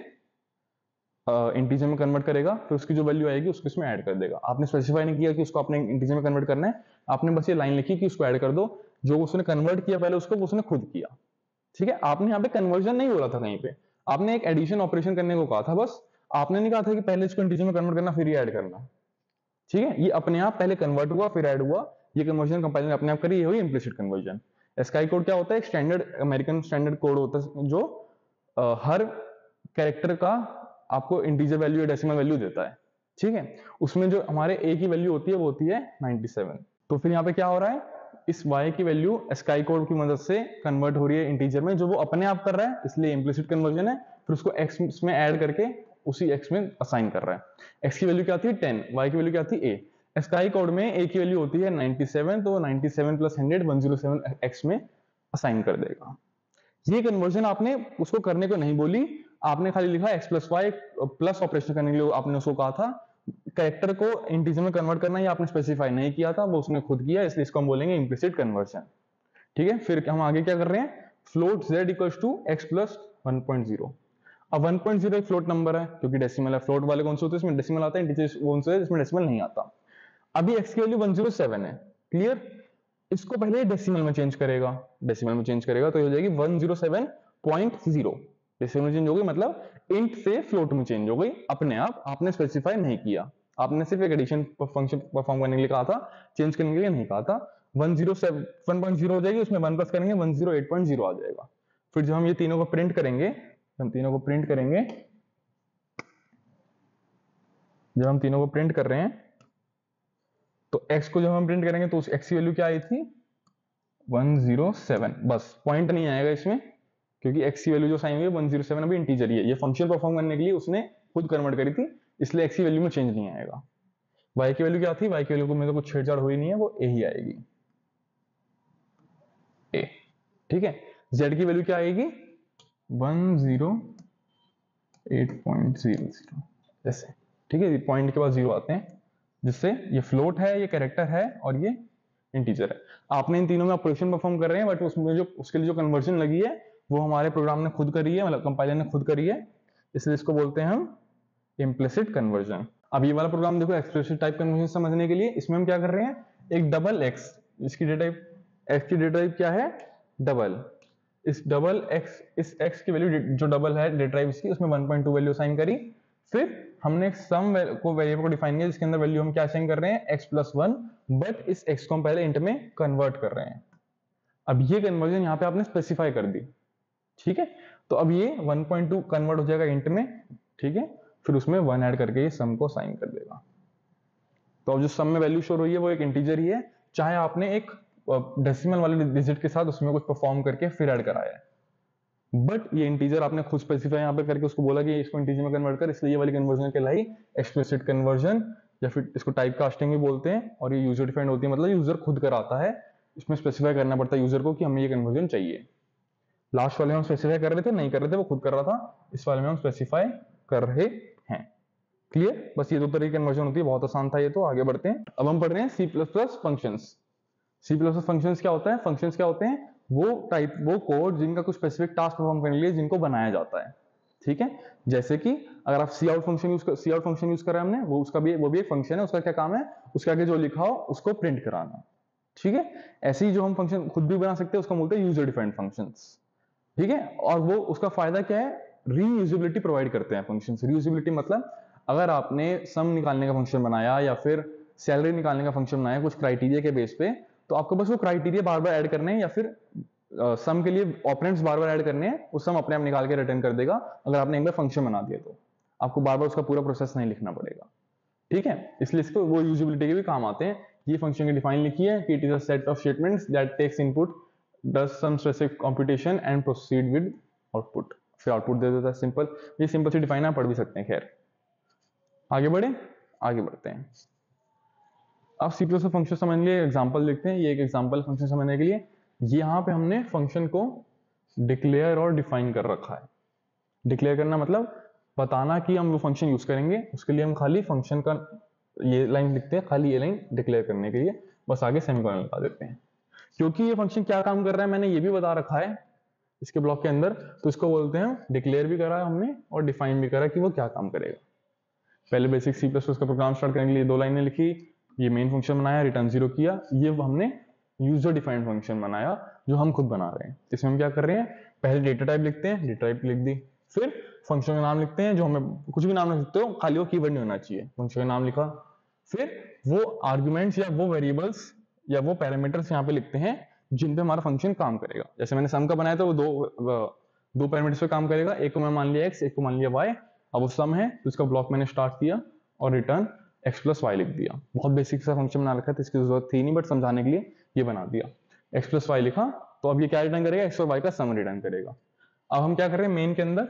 इंटीजर uh, में कन्वर्ट करेगा। फिर उसकी जो वैल्यू आएगी उसको इसमें ऐड कर देगा। आपने स्पेसिफाई नहीं किया कि उसको अपने इंटीजर में कन्वर्ट करना है, आपने बस ये लाइन लिखी कि उसको ऐड कर दो। जो उसने कन्वर्ट किया पहले उसको, उसने खुद किया, ठीक है। आपने यहाँ पे कन्वर्जन नहीं बोला था कहीं पे, आपने एक एडिशन ऑपरेशन करने को कहा था बस। आपने नहीं कहा था कि पहले इसको इंटीजर में कन्वर्ट करना फिर ये ऐड करना, ठीक है। ये अपने आप पहले कन्वर्ट हुआ फिर ऐड हुआ, ये कन्वर्जन कंपाइलर ने अपने आप करी, ये हुई इम्प्लिसिट कन्वर्जन। एस्काई कोड क्या होता है? एक स्टैंडर्ड अमेरिकन स्टैंडर्ड कोड होता है जो आ, हर कैरेक्टर का आपको इंटीजर वैल्यू या डेसिमल वैल्यू देता है, ठीक है। उसमें जो हमारे a की वैल्यू होती है वो होती है नाइंटी सेवन। तो फिर यहाँ पे क्या हो रहा है? इस y की वैल्यू एस्काई कोड की मदद से कन्वर्ट हो रही है इंटीजर में, जो वो अपने आप कर रहा है, इसलिए इम्प्लिसिट कन्वर्जन है। फिर उसको x में ऐड करके उसी x में असाइन कर रहा है। x की वैल्यू क्या थी? टेन, y की वैल्यू क्या थी? a। एस्काई कोड में a की वैल्यू होती है नाइंटी सेवन, तो ninety seven plus hundred, one hundred seven x में असाइन कर देगा। ये कन्वर्जन आपने उसको करने को नहीं बोली, आपने खाली लिखा x plus y plus operation करने के लिए आपने उसको कहा था। कैरेक्टर को इंटीजर में कन्वर्ट करना ये आपने स्पेसिफाई नहीं किया था, वो उसने खुद किया, इसलिए इसको हम बोलेंगे इम्प्लिसिट कन्वर्जन, ठीक है। फिर हम आगे क्या कर रहे हैं? Float z equals to x plus one point zero. अब वन पॉइंट जीरो एक फ्लोट नंबर है क्योंकि डेसिमल है। फ्लोट वाले कौन से होते हैं? इसमें डेसिमल आता है, इंटीजर कौन से है जिसमें डेसिमल नहीं आता। अभी x की वैल्यू वन हंड्रेड सेवन है, क्लियर। इसको पहले डेसिमल में चेंज करेगा, डेसिमल में चेंज करेगा तो हो जाएगी one hundred seven point zero. Decimal में चेंज हो गई मतलब इंट से फ्लोट में चेंज हो गई अपने आप, आपने स्पेसिफाई नहीं किया, आपने सिर्फ एक एडिशन फंक्शन परफॉर्म करने के लिए कहा था, चेंज करने के लिए नहीं कहा था। One hundred seven point zero हो जाएगी, उसमें वन प्लस करेंगे one hundred eight point zero आ जाएगा। फिर जब हम ये तीनों को प्रिंट करेंगे, हम तीनों को प्रिंट करेंगे, जब हम तीनों को प्रिंट कर रहे हैं तो x को जब हम प्रिंट करेंगे तो उस x की वैल्यू क्या आई थी? One hundred seven. बस पॉइंट नहीं आएगा इसमें क्योंकि x की वैल्यू जो साइन हुई है वन हंड्रेड सेवन अभी इंटीजर ही है, ये फंक्शन परफॉर्म करने के लिए उसने खुद कन्वर्ट करी थी, इसलिए x की वैल्यू में चेंज नहीं आएगा। y की वैल्यू क्या थी? y की वैल्यू को में तो कुछ छेड़छाड़ हुई नहीं है, वो a ही आएगी, a, ठीक है। z की वैल्यू क्या आएगी? One zero eight point zero zero ऐसे, ठीक है। पॉइंट के बाद जीरो आते हैं, जिससे ये फ्लोट है, ये कैरेक्टर है और ये इंटीजर है। आपने इन तीनों में ऑपरेशन परफॉर्म कर रहे हैं, बट उसमें जो उसके लिए जो कन्वर्जन लगी है वो हमारे प्रोग्राम ने खुद करी है, मतलब कंपाइलर ने खुद करी है, इसलिए इसको बोलते हैं हम इम्प्लिसिट कन्वर्जन। अब ये वाला प्रोग्राम देखो, एक्सप्लिसिट टाइप कन्वर्जन समझने के लिए इसमें हम क्या कर रहे हैं, एक डबल एक्स, इसकी डेटा टाइप एक्स की डेटा टाइप क्या है, डबल। इस डबल एक्स, इस एक्स की वैल्यू जो डबल है डेटा टाइप इसकी, उसमें one point two value assign करी। फिर हमने एक सम को वेरिएबल को डिफाइन किया जिसके अंदर वैल्यू हम क्या असाइन कर रहे हैं, एक्स प्लस वन, बट इस एक्स को हम पहले इंट में कन्वर्ट कर रहे हैं। अब ये कन्वर्जन यहाँ पे आपने स्पेसिफाई कर दी, ठीक है। तो अब ये वन पॉइंट टू कन्वर्ट हो जाएगा इंट में, ठीक है। फिर उसमें वन ऐड करके ये सम को असाइन कर देगा। तो अब जो सम में वैल्यू शो हो रही है वो एक इंटीजर ही है, चाहे आपने एक डेसिमल वाले डिजिट के साथ उसमें कुछ परफॉर्म करके फिर ऐड कराया है, बट ये इंटीजर आपने खुद स्पेसिफाई यहाँ पे करके उसको बोला कि इसको इंटीजर में कन्वर्ट कर, इसलिए ये वाली कन्वर्जन कहलाई एक्सप्लिसिट कन्वर्जन, या फिर इसको टाइप कास्टिंग भी बोलते हैं। और ये यूजर डिफाइंड होती है, मतलब यूजर खुद कराता है, इसमें स्पेसिफाई करना पड़ता है यूजर को कि हमें ये कन्वर्जन चाहिए। लास्ट वाले में हम स्पेसिफाई कर रहे थे, नहीं कर रहे थे, वो खुद कर रहा था। इस वाले में हम स्पेसिफाई कर रहे हैं। क्लियर? बस ये दो तरह की कन्वर्जन होती है, बहुत आसान था ये तो। आगे बढ़ते हैं, अब हम पढ़ रहे हैं C plus plus functions. C plus plus functions क्या होता है, फंक्शंस क्या होते हैं, वो टाइप वो कोड जिनका कुछ स्पेसिफिक टास्क परफॉर्म करने के लिए जिनको बनाया जाता है, ठीक है। जैसे कि अगर आप सी आउट फंक्शन यूज कर सी आउट फंक्शन यूज करा हमने, वो उसका भी वो भी एक फंक्शन है। उसका क्या काम है, उसके आगे जो लिखा हो उसको प्रिंट कराना, ठीक है। ऐसे ही जो हम फंक्शन खुद भी बना सकते हैं उसको बोलते हैं यूजर डिफाइंड फंक्शंस, ठीक है। और वो उसका फायदा क्या है, रीयूजेबिलिटी प्रोवाइड करते हैं फंक्शंस। रीयूजेबिलिटी मतलब अगर आपने सम निकालने का फंक्शन बनाया या फिर सैलरी निकालने का फंक्शन बनाया कुछ क्राइटेरिया के बेस पे, तो आपको बस वो क्राइटेरिया बार बार ऐड करने हैं, या फिर सम uh, के लिए ऑपरेंड्स बार बार ऐड करने हैं, वो सम अपने आप निकाल के रिटर्न कर देगा। अगर आपने एक बार फंक्शन बना दिया तो आपको बार बार उसका पूरा प्रोसेस नहीं लिखना पड़ेगा, ठीक है। इसलिए इसको वो यूजेबिलिटी के भी काम आते हैं। ये फंक्शन की डिफाइन लिखी है कि it is a set of statements that takes input, does some specific computation and proceed with output. फिर आउटपुट दे देता है, सिंपल। ये सिंपल सी डिफाइन आप पढ़ भी सकते हैं। खैर आगे बढ़े, आगे बढ़ते हैं। अब सी प्लस फंक्शन समझने के लिए एग्जांपल देखते हैं। ये एक एग्जांपल फंक्शन समझने के लिए, यहाँ पे हमने फंक्शन को डिक्लेयर और डिफाइन कर रखा है। डिक्लेयर करना मतलब बताना कि हम वो फंक्शन यूज करेंगे, उसके लिए हम खाली फंक्शन का ये लाइन लिखते हैं, खाली ये लाइन डिक्लेयर करने के लिए, बस आगे सेमीकोलन लगा देते हैं। क्योंकि ये फंक्शन क्या काम कर रहा है मैंने ये भी बता रखा है इसके ब्लॉक के अंदर, तो इसको बोलते हैं डिक्लेयर भी करा हमने और डिफाइन भी करा कि वो क्या काम करेगा। पहले बेसिक सी प्लस प्लस का प्रोग्राम स्टार्ट करने के लिए दो लाइनें लिखी, ये मेन फंक्शन बनाया, रिटर्न जीरो किया। ये हमने यूजर डिफाइंड फंक्शन बनाया जो हम खुद बना रहे हैं। इसमें हम क्या कर रहे हैं, पहले डेटा टाइप लिखते हैं, डेटा टाइप लिख दी, फिर फंक्शन का नाम लिखते हैं, जो हमें कुछ भी नाम लिख सकते हो, खाली वो कीवर्ड नहीं होना चाहिए। फंक्शन का नाम लिखा, फिर वो आर्गुमेंट्स या वो वेरिएबल्स या वो पैरामीटर्स यहाँ पे लिखते हैं जिन पे हमारा फंक्शन काम करेगा। जैसे मैंने सम का बनाया था, वो दो दो पैरामीटर्स पे काम करेगा, एक को मैं मान लिया एक्स, एक को मान लिया वाई। अब वो सम है तो इसका ब्लॉक मैंने स्टार्ट किया और रिटर्न एक्स प्लस वाई लिख दिया। बहुत बेसिक सा फंक्शन बना रखा था, इसकी जरूरत थी नहीं, बट समझाने के लिए ये बना दिया। एक्स प्लस वाई लिखा, तो अब ये क्या रिटर्न करेगा, एक्स और वाई का सम रिटर्न करेगा। अब हम क्या कर रहे हैं, मेन के अंदर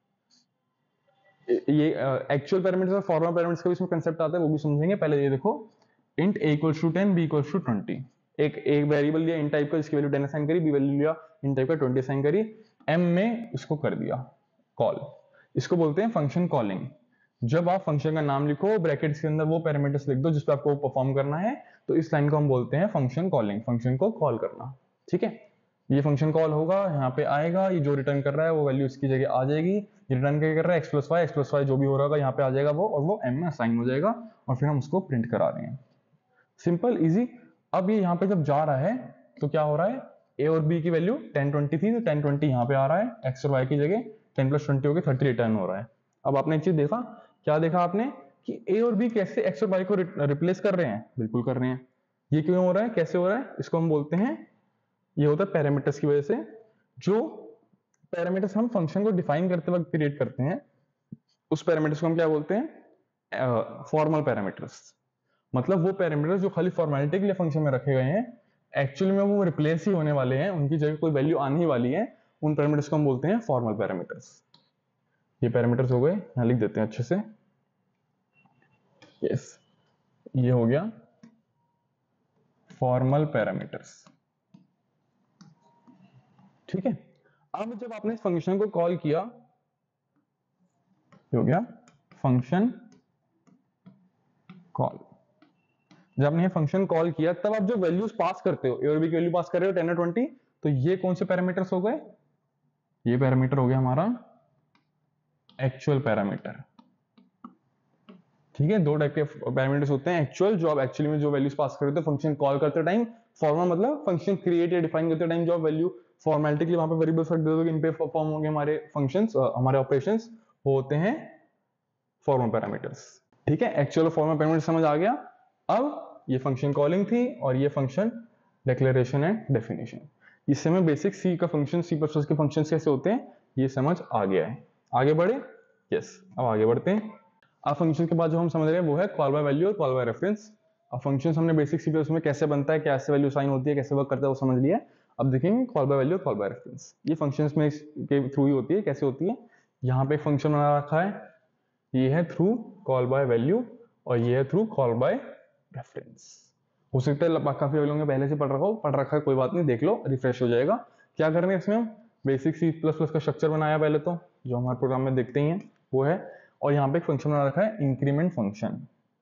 ये एक्चुअल पैरामीटर्स और फॉर्मल पैरामीटर्स का भी इसमें कंसेप्ट आता है, वो भी समझेंगे। पहले ये देखो, int a equals to ten, b equals to twenty. एक एक वेरिएबल लिया इन टाइप का, जिसकी वैल्यू टेन असाइन करी, बी वैल्यू लिया इन टाइप का ट्वेंटी असाइन करी, एम में इसको कर दिया कॉल। इसको बोलते हैं फंक्शन कॉलिंग। जब आप फंक्शन का नाम लिखो, ब्रैकेट्स के अंदर वो पैरामीटर्स लिख दो जिस पे आपको परफॉर्म करना है, तो इस लाइन को हम बोलते हैं फंक्शन कॉलिंग, फंक्शन को कॉल करना, ठीक है। ये फंक्शन कॉल होगा, यहाँ पे आएगा, ये जो रिटर्न कर रहा है वो वैल्यू इसकी जगह आ जाएगी। ये रिटर्न क्या कर रहा है, x plus y, x plus y जो भी हो रहा होगा यहाँ पे आ जाएगा वो, और वो एम में असाइन हो जाएगा, और फिर हम उसको प्रिंट करा रहे हैं। Simple easy. अब ये यहाँ पे जब जा रहा है तो क्या हो रहा है, ए और बी की वैल्यू टेन ट्वेंटी थी, तो टेन ट्वेंटी यहाँ पे आ रहा है, एक्स और वाई की जगह टेन प्लस ट्वेंटी होकर थर्टी रिटर्न हो रहा है। अब आपने एक चीज देखा, क्या देखा आपने कि ए और बी कैसे एक्स और वाई को रिप्लेस कर रहे हैं, बिल्कुल कर रहे हैं। ये क्यों हो रहा है, कैसे हो रहा है, इसको हम बोलते हैं, ये होता है पैरामीटर्स की वजह से। जो पैरामीटर्स हम फंक्शन को डिफाइन करते वक्त क्रिएट करते हैं, उस पैरामीटर्स को हम क्या बोलते हैं, फॉर्मल पैरामीटर्स। मतलब वो पैरामीटर्स जो खाली फॉर्मेलिटी के लिए फंक्शन में रखे गए हैं, एक्चुअली में वो रिप्लेस ही होने वाले हैं, उनकी जगह कोई वैल्यू आने ही वाली है, उन पैरामीटर्स को हम बोलते हैं फॉर्मल पैरामीटर्स। ये पैरामीटर्स हो गए, यहां लिख देते हैं अच्छे से। यस, ये हो गया फॉर्मल पैरामीटर्स, ठीक है। अब जब आपने इस फंक्शन को कॉल किया, हो गया फंक्शन कॉल। जब आपने ये फंक्शन कॉल किया तब आप जो वैल्यूज पास करते हो, ए और बी की वैल्यू पास कर रहे हो टेन और ट्वेंटी, तो ये कौन से पैरामीटर्स हो गए? ये पैरामीटर हो गया हमारा एक्चुअल पैरामीटर। ठीक है, दो टाइप के पैरामीटर्स होते हैं, एक्चुअल जो आप एक्चुअली में जो वैल्यूज पास करते हो फंक्शन कॉल करते टाइम, फॉर्मल मतलब फंक्शन क्रिएट या डिफाइन करते टाइम जो आप वैल्यू फॉर्मेलिटी के लिए वहां पे वेरिएबल्स रख दोगे, इन पे फॉर्म होंगे हमारे फंक्शंस, हमारे ऑपरेशंस, वो होते हैं फॉर्मल पैरामीटर्स। ठीक है, एक्चुअल और फॉर्मल पैरामीटर समझ आ गया। अब ये फंक्शन कॉलिंग थी और ये फंक्शन डिक्लेरेशन एंड डेफिनेशन। इससे हमें बेसिक सी का फंक्शन, सी प्लस प्लस के फंक्शन कैसे होते हैं ये समझ आ गया है। आगे बढ़े? यस, अब आगे बढ़ते हैं। अब फंक्शन के बाद जो हम समझ रहे हैं वो है कॉल बाय वैल्यू और कॉल बाय रेफरेंस। अब फंक्शन हमने बेसिक सी प्लस में कैसे बनता है, कैसे वैल्यू साइन होती है, कैसे वर्क करता है वो समझ लिया। अब देखेंगे कॉल बाय वैल्यू और कॉल बाय रेफरेंस। ये फंक्शंस में के थ्रू ही होती है। कैसे होती है? यहाँ पे फंक्शन बना रखा है, ये है थ्रू कॉल बाय वैल्यू और ये है थ्रू कॉल बाय रेफरेंस। हो सकता है काफी लोगों ने पहले से पढ़ रखा हो, पढ़ रखा है कोई बात नहीं, देख लो, रिफ्रेश हो जाएगा। क्या करना है इसमें? हम बेसिक सी प्लस प्लस का स्ट्रक्चर बनाया पहले तो, जो हमारे प्रोग्राम में देखते ही हैं वो है, और यहाँ पे एक फंक्शन बना रखा है इंक्रीमेंट फंक्शन,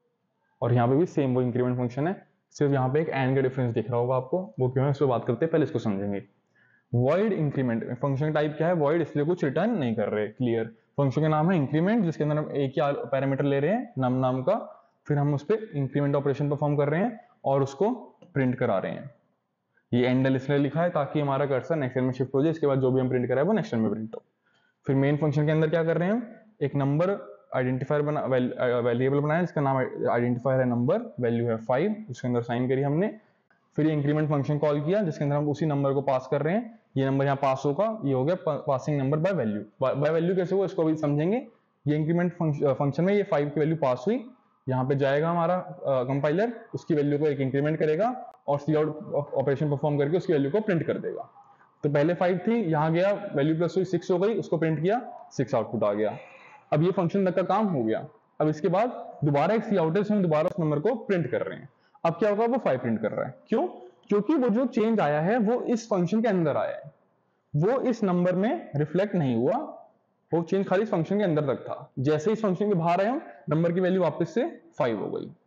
और यहाँ पे भी सेम वो इंक्रीमेंट फंक्शन है, सिर्फ यहाँ पे एक एंड का डिफरेंस दिख रहा होगा आपको। वो क्यों है इस पर बात करते हैं, पहले इसको समझेंगे। वॉइड इंक्रीमेंट फंक्शन टाइप क्या है? वॉइड, इसलिए कुछ रिटर्न नहीं कर रहे। क्लियर? फंक्शन का नाम है इंक्रीमेंट, जिसके अंदर हम एक ही पैरामीटर ले रहे हैं नम नाम का, फिर हम उस पर इंक्रीमेंट ऑपरेशन परफॉर्म कर रहे हैं और उसको प्रिंट करा रहे हैं। ये एंड इसलिए लिखा है ताकि हमारा कर्सर नेक्स्ट में शिफ्ट हो जाए, इसके बाद जो भी हम प्रिंट कराए वो नेक्स्ट में प्रिंट हो। फिर मेन फंक्शन के अंदर क्या कर रहे हैं हम? एक नंबर आइडेंटिफायर बना, वेरिएबल बनाया जिसका नाम आइडेंटिफायर है नंबर, वैल्यू है फाइव, उसके अंदर साइन करी हमने। फिर ये इंक्रीमेंट फंक्शन कॉल किया जिसके अंदर हम उसी नंबर को पास कर रहे हैं। ये नंबर यहाँ पास होगा, ये हो गया passing number by value. By value कैसे हुआ इसको अभी समझेंगे। ये इंक्रीमेंट फंक्शन में ये फाइव की वैल्यू पास हुई, यहाँ पे जाएगा हमारा कंपाइलर, उसकी वैल्यू को एक इंक्रीमेंट करेगा और सी आउट ऑपरेशन परफॉर्म करके उसकी वैल्यू को प्रिंट कर देगा। तो पहले फाइव थी, यहाँ गया वैल्यू प्लस हुई सिक्स हो गई, उसको प्रिंट किया, सिक्स आउटपुट आ गया। अब ये फंक्शन तक का काम हो गया। अब इसके बाद दोबारा एक सी आउट है, हम दोबारा उस नंबर को प्रिंट कर रहे हैं। अब क्या होगा? वो फाइव प्रिंट कर रहा है। क्यों? क्योंकि वो जो चेंज आया है वो इस फंक्शन के अंदर आया है, वो इस नंबर में रिफ्लेक्ट नहीं हुआ, वो चेंज खाली इस फंक्शन के अंदर तक था। जैसे इस फंक्शन के बाहर आए हम, नंबर की वैल्यू वापस से फाइव हो गई।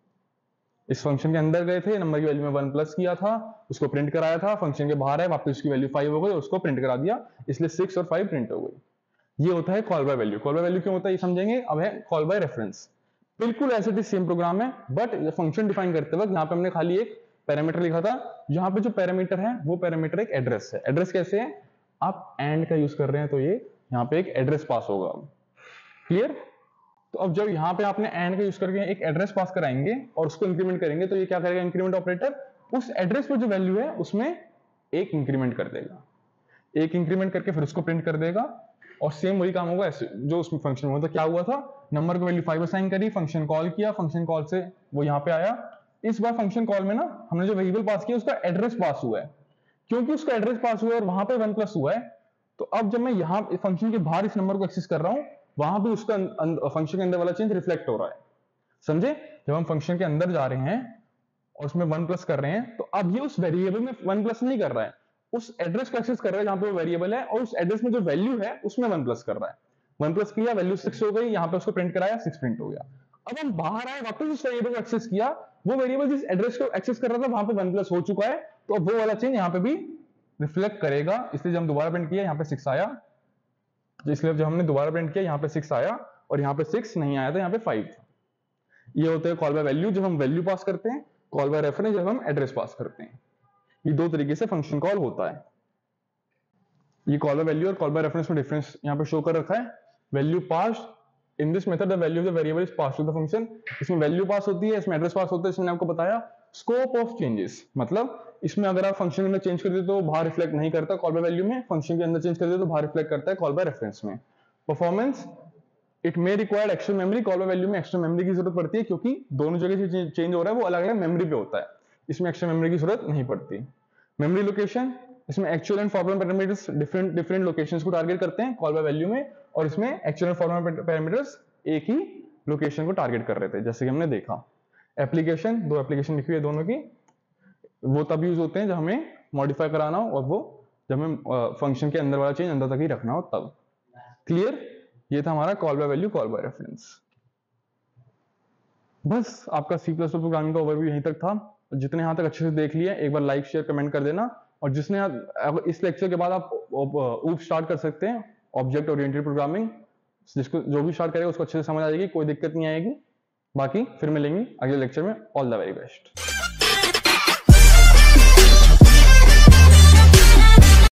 इस फंक्शन के अंदर गए थे, नंबर की वैल्यू में वन प्लस किया था, उसको प्रिंट कराया था, फंक्शन के बाहर आए, वापस उसकी वैल्यू फाइव हो गई, उसको प्रिंट करा दिया, इसलिए सिक्स और फाइव प्रिंट हो गई। ये होता है call by value. Call by value क्यों होता है ये समझेंगे। अब है कॉल बाय रेफरेंस। बिल्कुल ऐसे भी सेम प्रोग्राम है, बट फंक्शन डिफाइन करते वक्त यहाँ पे हमने खाली एक पैरामीटर लिखा था। यहाँ पे जो पैरामीटर है वो पैरामीटर एक एड्रेस है। एड्रेस कैसे है? आप एंड का यूज कर रहे हैं तो ये यहाँ पे एक एड्रेस पास होगा। क्लियर? तो अब जब यहाँ पे आपने एंड का यूज करके एक एड्रेस पास कराएंगे और उसको इंक्रीमेंट करेंगे तो ये क्या करेगा? इंक्रीमेंट ऑपरेटर उस एड्रेस पे जो वैल्यू है उसमें एक इंक्रीमेंट कर देगा, एक इंक्रीमेंट करके फिर उसको प्रिंट कर देगा, और सेम वही काम होगा ऐसे जो उसमें फंक्शन हुआ था। क्या हुआ था? नंबर को वैल्यू फाइव असाइन करी, फंक्शन कॉल किया, फंक्शन कॉल से वो यहाँ पे आया। इस बार फंक्शन कॉल में ना हमने जो वेरिएबल पास किया उसका एड्रेस पास हुआ है। क्योंकि उसका एड्रेस पास हुआ है और वहां पे वन प्लस हुआ है, तो अब जब मैं यहाँ फंक्शन के बाहर इस नंबर को एक्सेस कर रहा हूं, वहां पे उसका फंक्शन के अंदर वाला चेंज रिफ्लेक्ट हो रहा है। समझे? जब हम फंक्शन के अंदर जा रहे हैं और उसमें वन प्लस कर रहे हैं, तो अब ये उस वेरिएबल में वन प्लस नहीं कर रहा है, उस एड्रेस को एक्सेस कर रहा है जहां पे वो वेरिएबल है, और उस एड्रेस में जो वैल्यू है उसमें वन प्लस कर रहा है। वन प्लस किया, वैल्यू सिक्स हो गई, यहाँ पे उसको प्रिंट कराया, सिक्स प्रिंट हो गया। अब हम बाहर आए, वापस उस वेरिएबल को एक्सेस किया, वो वेरिएबल जिस एड्रेस को एक्सेस कर रहा था वहां पे वन प्लस हो चुका है, तो अब वो वाला चेंज यहाँ पे भी रिफ्लेक्ट करेगा। इसलिए जब हम दोबारा प्रिंट किया यहाँ पे सिक्स आया, इसलिए जब हमने दोबारा प्रिंट किया यहाँ पे सिक्स आया, और यहाँ पे सिक्स नहीं आया था, यहाँ पे फाइव था। ये होते हैं कॉल बाय वैल्यू जब हम वैल्यू पास करते हैं, कॉल बाय रेफरेंस जब हम एड्रेस पास करते हैं। ये दो तरीके से फंक्शन कॉल होता है। ये कॉल बाय वैल्यू और कॉल बाय रेफरेंस में डिफरेंस यहाँ पे शो कर रखा है। Value pass in this method the value of the variable is pass to the function. इसमें वैल्यू पास होती है, इसमें एड्रेस पास होता है। इसमें आपको बताया स्कोप ऑफ चेंजेस, मतलब इसमें अगर आप फंक्शन में चेंज कर देते तो बाहर रिफ्लेक्ट नहीं करता कॉल बाय वैल्यू में, फंक्शन के अंदर चेंज कर देते तो बाहर रिफ्लेक्ट करता है कॉल बाय रेफरेंस में। Performance it may required extra memory. Call by value में एक्स्ट्रा मेमोरी की जरूरत पड़ती है क्योंकि दोनों जगह से चेंज हो रहा है वो अलग अलग मेमोरी पे होता है, इसमें एक्स्ट्रा मेमोरी की जरूरत नहीं पड़ती। मेमोरी लोकेशन, इसमें actual and formal parameters different different locations को टारगेट करते हैं कॉल बाय वैल्यू में, और इसमें एक्चुअल एंड फॉर्मल पैरामीटर्स एक ही लोकेशन को टारगेट कर रहे थे जैसे कि हमने देखा। एप्लीकेशन, दो एप्लीकेशन लिखी हुई है दोनों की, वो तब यूज होते हैं जब हमें मॉडिफाई कराना हो और वो जब हमें फंक्शन के अंदर वाला चेंज अंदर तक ही रखना हो तब। क्लियर? ये था हमारा call by value, call by reference. बस आपका सी प्लस प्लस प्रोग्रामिंग का ओवरव्यू यहीं तक था। जितने यहाँ तक अच्छे से देख लिए, एक बार लाइक शेयर कमेंट कर देना। और जिसने आप इस लेक्चर के बाद आप ऊप स्टार्ट कर सकते हैं, ऑब्जेक्ट ओरिएंटेड प्रोग्रामिंग। जिसको जो भी स्टार्ट करेगा उसको अच्छे से समझ आ जाएगी, कोई दिक्कत नहीं आएगी। बाकी फिर मिलेंगे अगले लेक्चर में। All the very best.